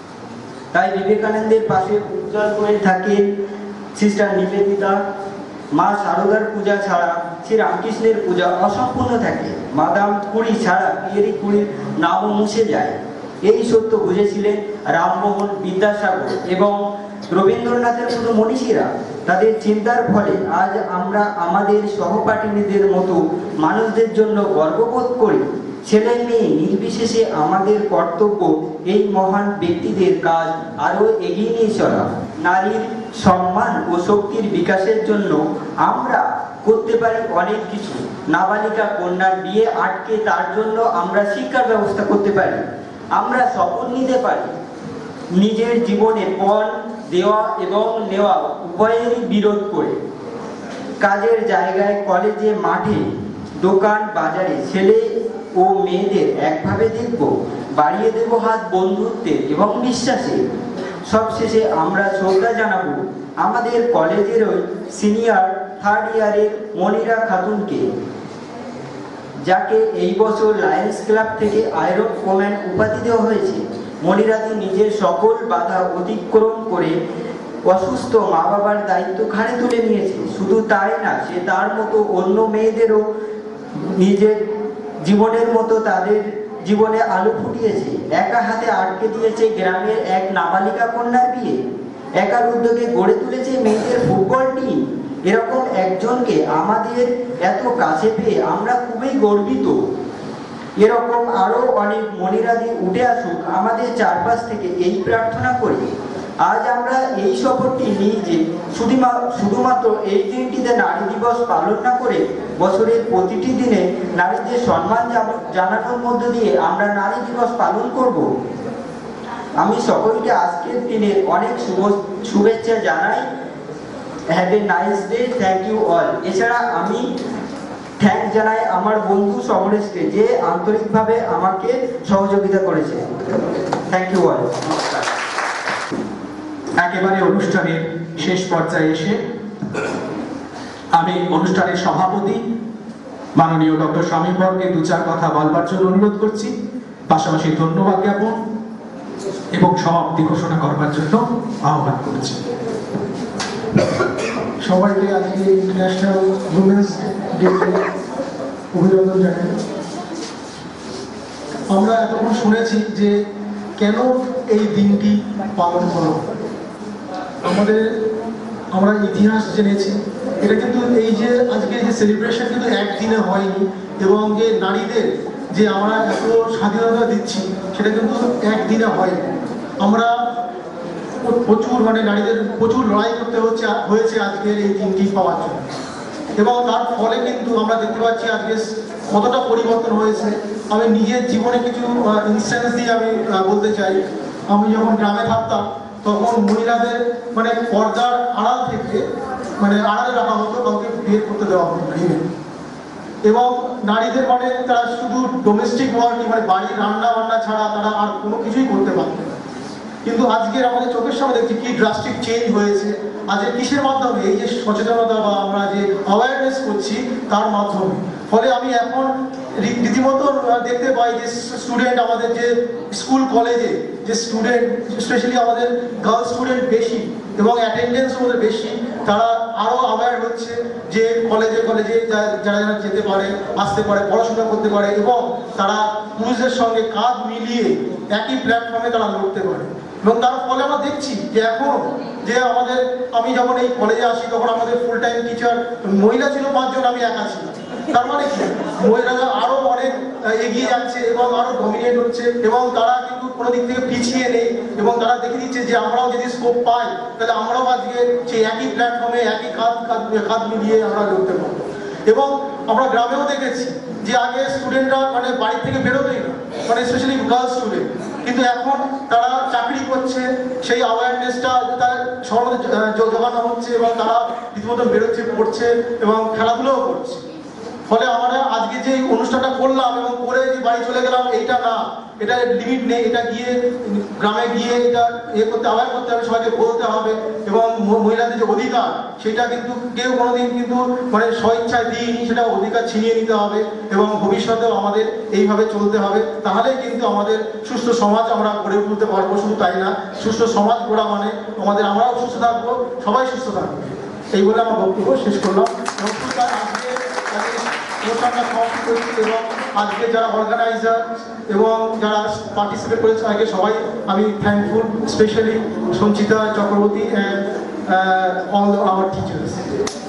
তাই বিবেকানন্দের পাশে উজ্জ্বল করে থাকেন সিস্টার নিবেদিতা। মা শারদার পূজা ছাড়া শ্রী রামকৃষ্ণের পূজা অসম্পূর্ণ থাকে। মাদাম কুড়ি ছাড়া পিয়েরি কুড়ির নামও মুছে যায়। এই সত্য বুঝেছিলেন রামমোহন, বিদ্যাসাগর এবং রবীন্দ্রনাথের মতো মনীষীরা। তাদের চিন্তার ফলে আজ আমরা আমাদের সহপাঠিনীদের মতো মানুষদের জন্য গর্ববোধ করি। ছেলে মেয়ে নির্বিশেষে আমাদের কর্তব্য এই মহান ব্যক্তিদের কাজ আরো এগিয়ে নিয়ে চলা। নারীর সম্মান ও শক্তির বিকাশের জন্য আমরা করতে পারি অনেক কিছু। নাবালিকা কন্যার বিয়ে আটকে তার জন্য আমরা শিক্ষার ব্যবস্থা করতে পারি। আমরা শপথ নিতে পারি নিজের জীবনে পণ দেওয়া এবং নেওয়া উভয়েরই বিরোধ করে। কাজের জায়গায়, কলেজে, মাঠে দোকান বাজারে ছেলে ও মেয়েদের একভাবে দেখব, বাড়িয়ে দেব হাত বন্ধুত্বে এবং বিশ্বাসে। সবশেষে আমরা শ্রদ্ধা জানাবো আমাদের কলেজের ওই সিনিয়র 3rd ইয়ারের মনিরা খাতুনকে, যাকে এই বছর লায়ন্স ক্লাব থেকে আয়রন ওম্যান উপাধি দেওয়া হয়েছে। মনিরাদি নিজের সকল বাধা অতিক্রম করে অসুস্থ মা বাবার দায়িত্ব ঘাড়ে তুলে নিয়েছে। শুধু তাই না, সে তার মতো অন্য মেয়েদেরও নিজের জীবনের মতো তাদের জীবনে আলো ফুটিয়েছে। একা হাতে আটকে দিয়েছে গ্রামের এক নাবালিকা কন্যার বিয়ে, একার উদ্যোগে গড়ে তুলেছে মেয়েদের ফুটবল টিম। এরকম একজনকে আমাদের এত কাছে পেয়ে আমরা খুবই গর্বিত। এরকম আরো অনেক মনিরাদি উঠে আসুক আমাদের চারপাশ থেকে, এই প্রার্থনা করি। আজ আমরা এই শপথটি নিই যে শুধুমাত্র এই দিনটিতে নারী দিবস পালন না করে বছরের প্রতিটি দিনে নারীদের সম্মান জানানোর মধ্য দিয়ে আমরা নারী দিবস পালন করব। আমি সকলকে আজকের দিনের অনেক শুভেচ্ছা জানাই। Have a nice day, thank you all. এছাড়া আমি থ্যাংক জানাই আমার বন্ধু সমরেশকে, যে আন্তরিকভাবে আমাকে সহযোগিতা করেছে। Thank you all. একেবারে অনুষ্ঠানের শেষ পর্যায়ে এসে আমি অনুষ্ঠানের সভাপতি মাননীয় ডক্টর শামীম বরকে 2-4 কথা বলবার জন্য অনুরোধ করছি, পাশাপাশি ধন্যবাদ জ্ঞাপন এবং সমাপ্তি ঘোষণা করবার জন্য আহ্বান করছি। সবাইকে আজকে ইন্টারন্যাশনাল উইমেন্স ডে অভিনন্দন জানাই। আমরা এতক্ষণ শুনেছি যে কেন এই দিনটি পালন করা, আমরা ইতিহাস জেনেছি। এটা কিন্তু এই যে আজকে যে সেলিব্রেশন কিন্তু একদিনে হয়নি, এবং যে নারীদের যে আমরা এত স্বাধীনতা দিচ্ছি সেটা কিন্তু একদিনে হয়নি। আমরা প্রচুর নারীদের প্রচুর লড়াই করতে হয়েছে আজকের এই দিনটি পাওয়ার জন্য, এবং তার ফলে কিন্তু আমরা দেখতে পাচ্ছি আজকে কতটা পরিবর্তন হয়েছে। আমি নিজের জীবনে কিছু ইনস্ট্যান্স দিয়ে আমি বলতে চাই। আমি যখন গ্রামে থাকতাম তখন মহিলাদের পর্দার আড়াল থেকে আড়ালে রাখা হতো, কাউকে বিয়ে করতে দেওয়া হতো না। এবং নারীদের তারা শুধু ডোমেস্টিক ওয়ার্ক বাড়ির রান্না বান্না ছাড়া তারা আর কোনো কিছুই করতে পারত না। কিন্তু আজকের আমাদের চোখের সামনে দেখছি কি ড্রাস্টিক চেঞ্জ হয়েছে। আজকে কিসের মাধ্যমে? এই যে সচেতনতা বা আমরা যে অ্যাওয়ারনেস করছি তার মাধ্যমে। ফলে আমি এখন রীতিমতো দেখতে পাই যে স্টুডেন্ট, আমাদের যে স্কুল কলেজে যে স্টুডেন্ট, স্পেশালি আমাদের গার্লস স্টুডেন্ট বেশি এবং অ্যাটেন্ডেন্স ওদের বেশি, তারা আরও অ্যাওয়ার হচ্ছে যে কলেজে যারা যেতে পারে, আসতে পারে, পড়াশোনা করতে পারে, এবং তারা পুরুষদের সঙ্গে কাঁধ মিলিয়ে একই প্ল্যাটফর্মে তারা লড়তে পারে। এবং তার ফলে আমরা দেখছি যে এখন যে আমি যখন এই কলেজে আসি তখন আমাদের ফুল টাইম টিচার মহিলা ছিল 5 জন, আমি একা ছিলাম। তার মানে কি মহিলারা আরো অনেক এগিয়ে যাচ্ছে এবং আরো ডমিনেট হচ্ছে, এবং তারা কিন্তু কোনো দিক থেকে পিছিয়ে নেই, এবং তারা দেখে দিচ্ছে যে আমরাও যদি স্কোপ পাই তাহলে আমরাও আজকে সেই একই প্ল্যাটফর্মে একই কাঁধ মিলিয়ে আমরা লড়তে পারবো। এবং আমরা গ্রামেও দেখেছি যে আগে স্টুডেন্টরা বাড়ি থেকে বেরোতেই না, স্পেশালি গার্লস স্টুডেন্ট, কিন্তু এখন তারা চাকরি করছে, সেই অ্যাওয়ারনেসটা তার সমাজে জোগানো হচ্ছে, এবং তারা রীতিমতো বেরোচ্ছে, পড়ছে এবং খেলাধুলাও করছে। ফলে আমরা আজকে যে অনুষ্ঠানটা করলাম এবং করে যে বাড়ি চলে গেলাম, এইটা না, এটা লিমিট নেই। এটা গিয়ে গ্রামে গিয়ে এটা অ্যাওয়ার করতে হবে, সবাইকে বলতে হবে, এবং মহিলাদের যে অধিকার সেটা কিন্তু কেউ কোনোদিন কিন্তু স্বইচ্ছায় দিইনি, সেটা অধিকার ছিনিয়ে নিতে হবে, এবং ভবিষ্যতেও আমাদের এইভাবে চলতে হবে। তাহলেই কিন্তু আমাদের সুস্থ সমাজ আমরা গড়ে তুলতে পারবো। শুধু তাই না, সুস্থ সমাজ গড়া আমরাও সুস্থ থাকবো, সবাই সুস্থ থাকবে। এই বলে আমার বক্তব্য শেষ করলাম। এবং আজকে যারা অর্গানাইজার এবং যারা পার্টিসিপেট করেছে আগে সবাই আমি thankful, specially Sanchita Chakraborty and all our teachers.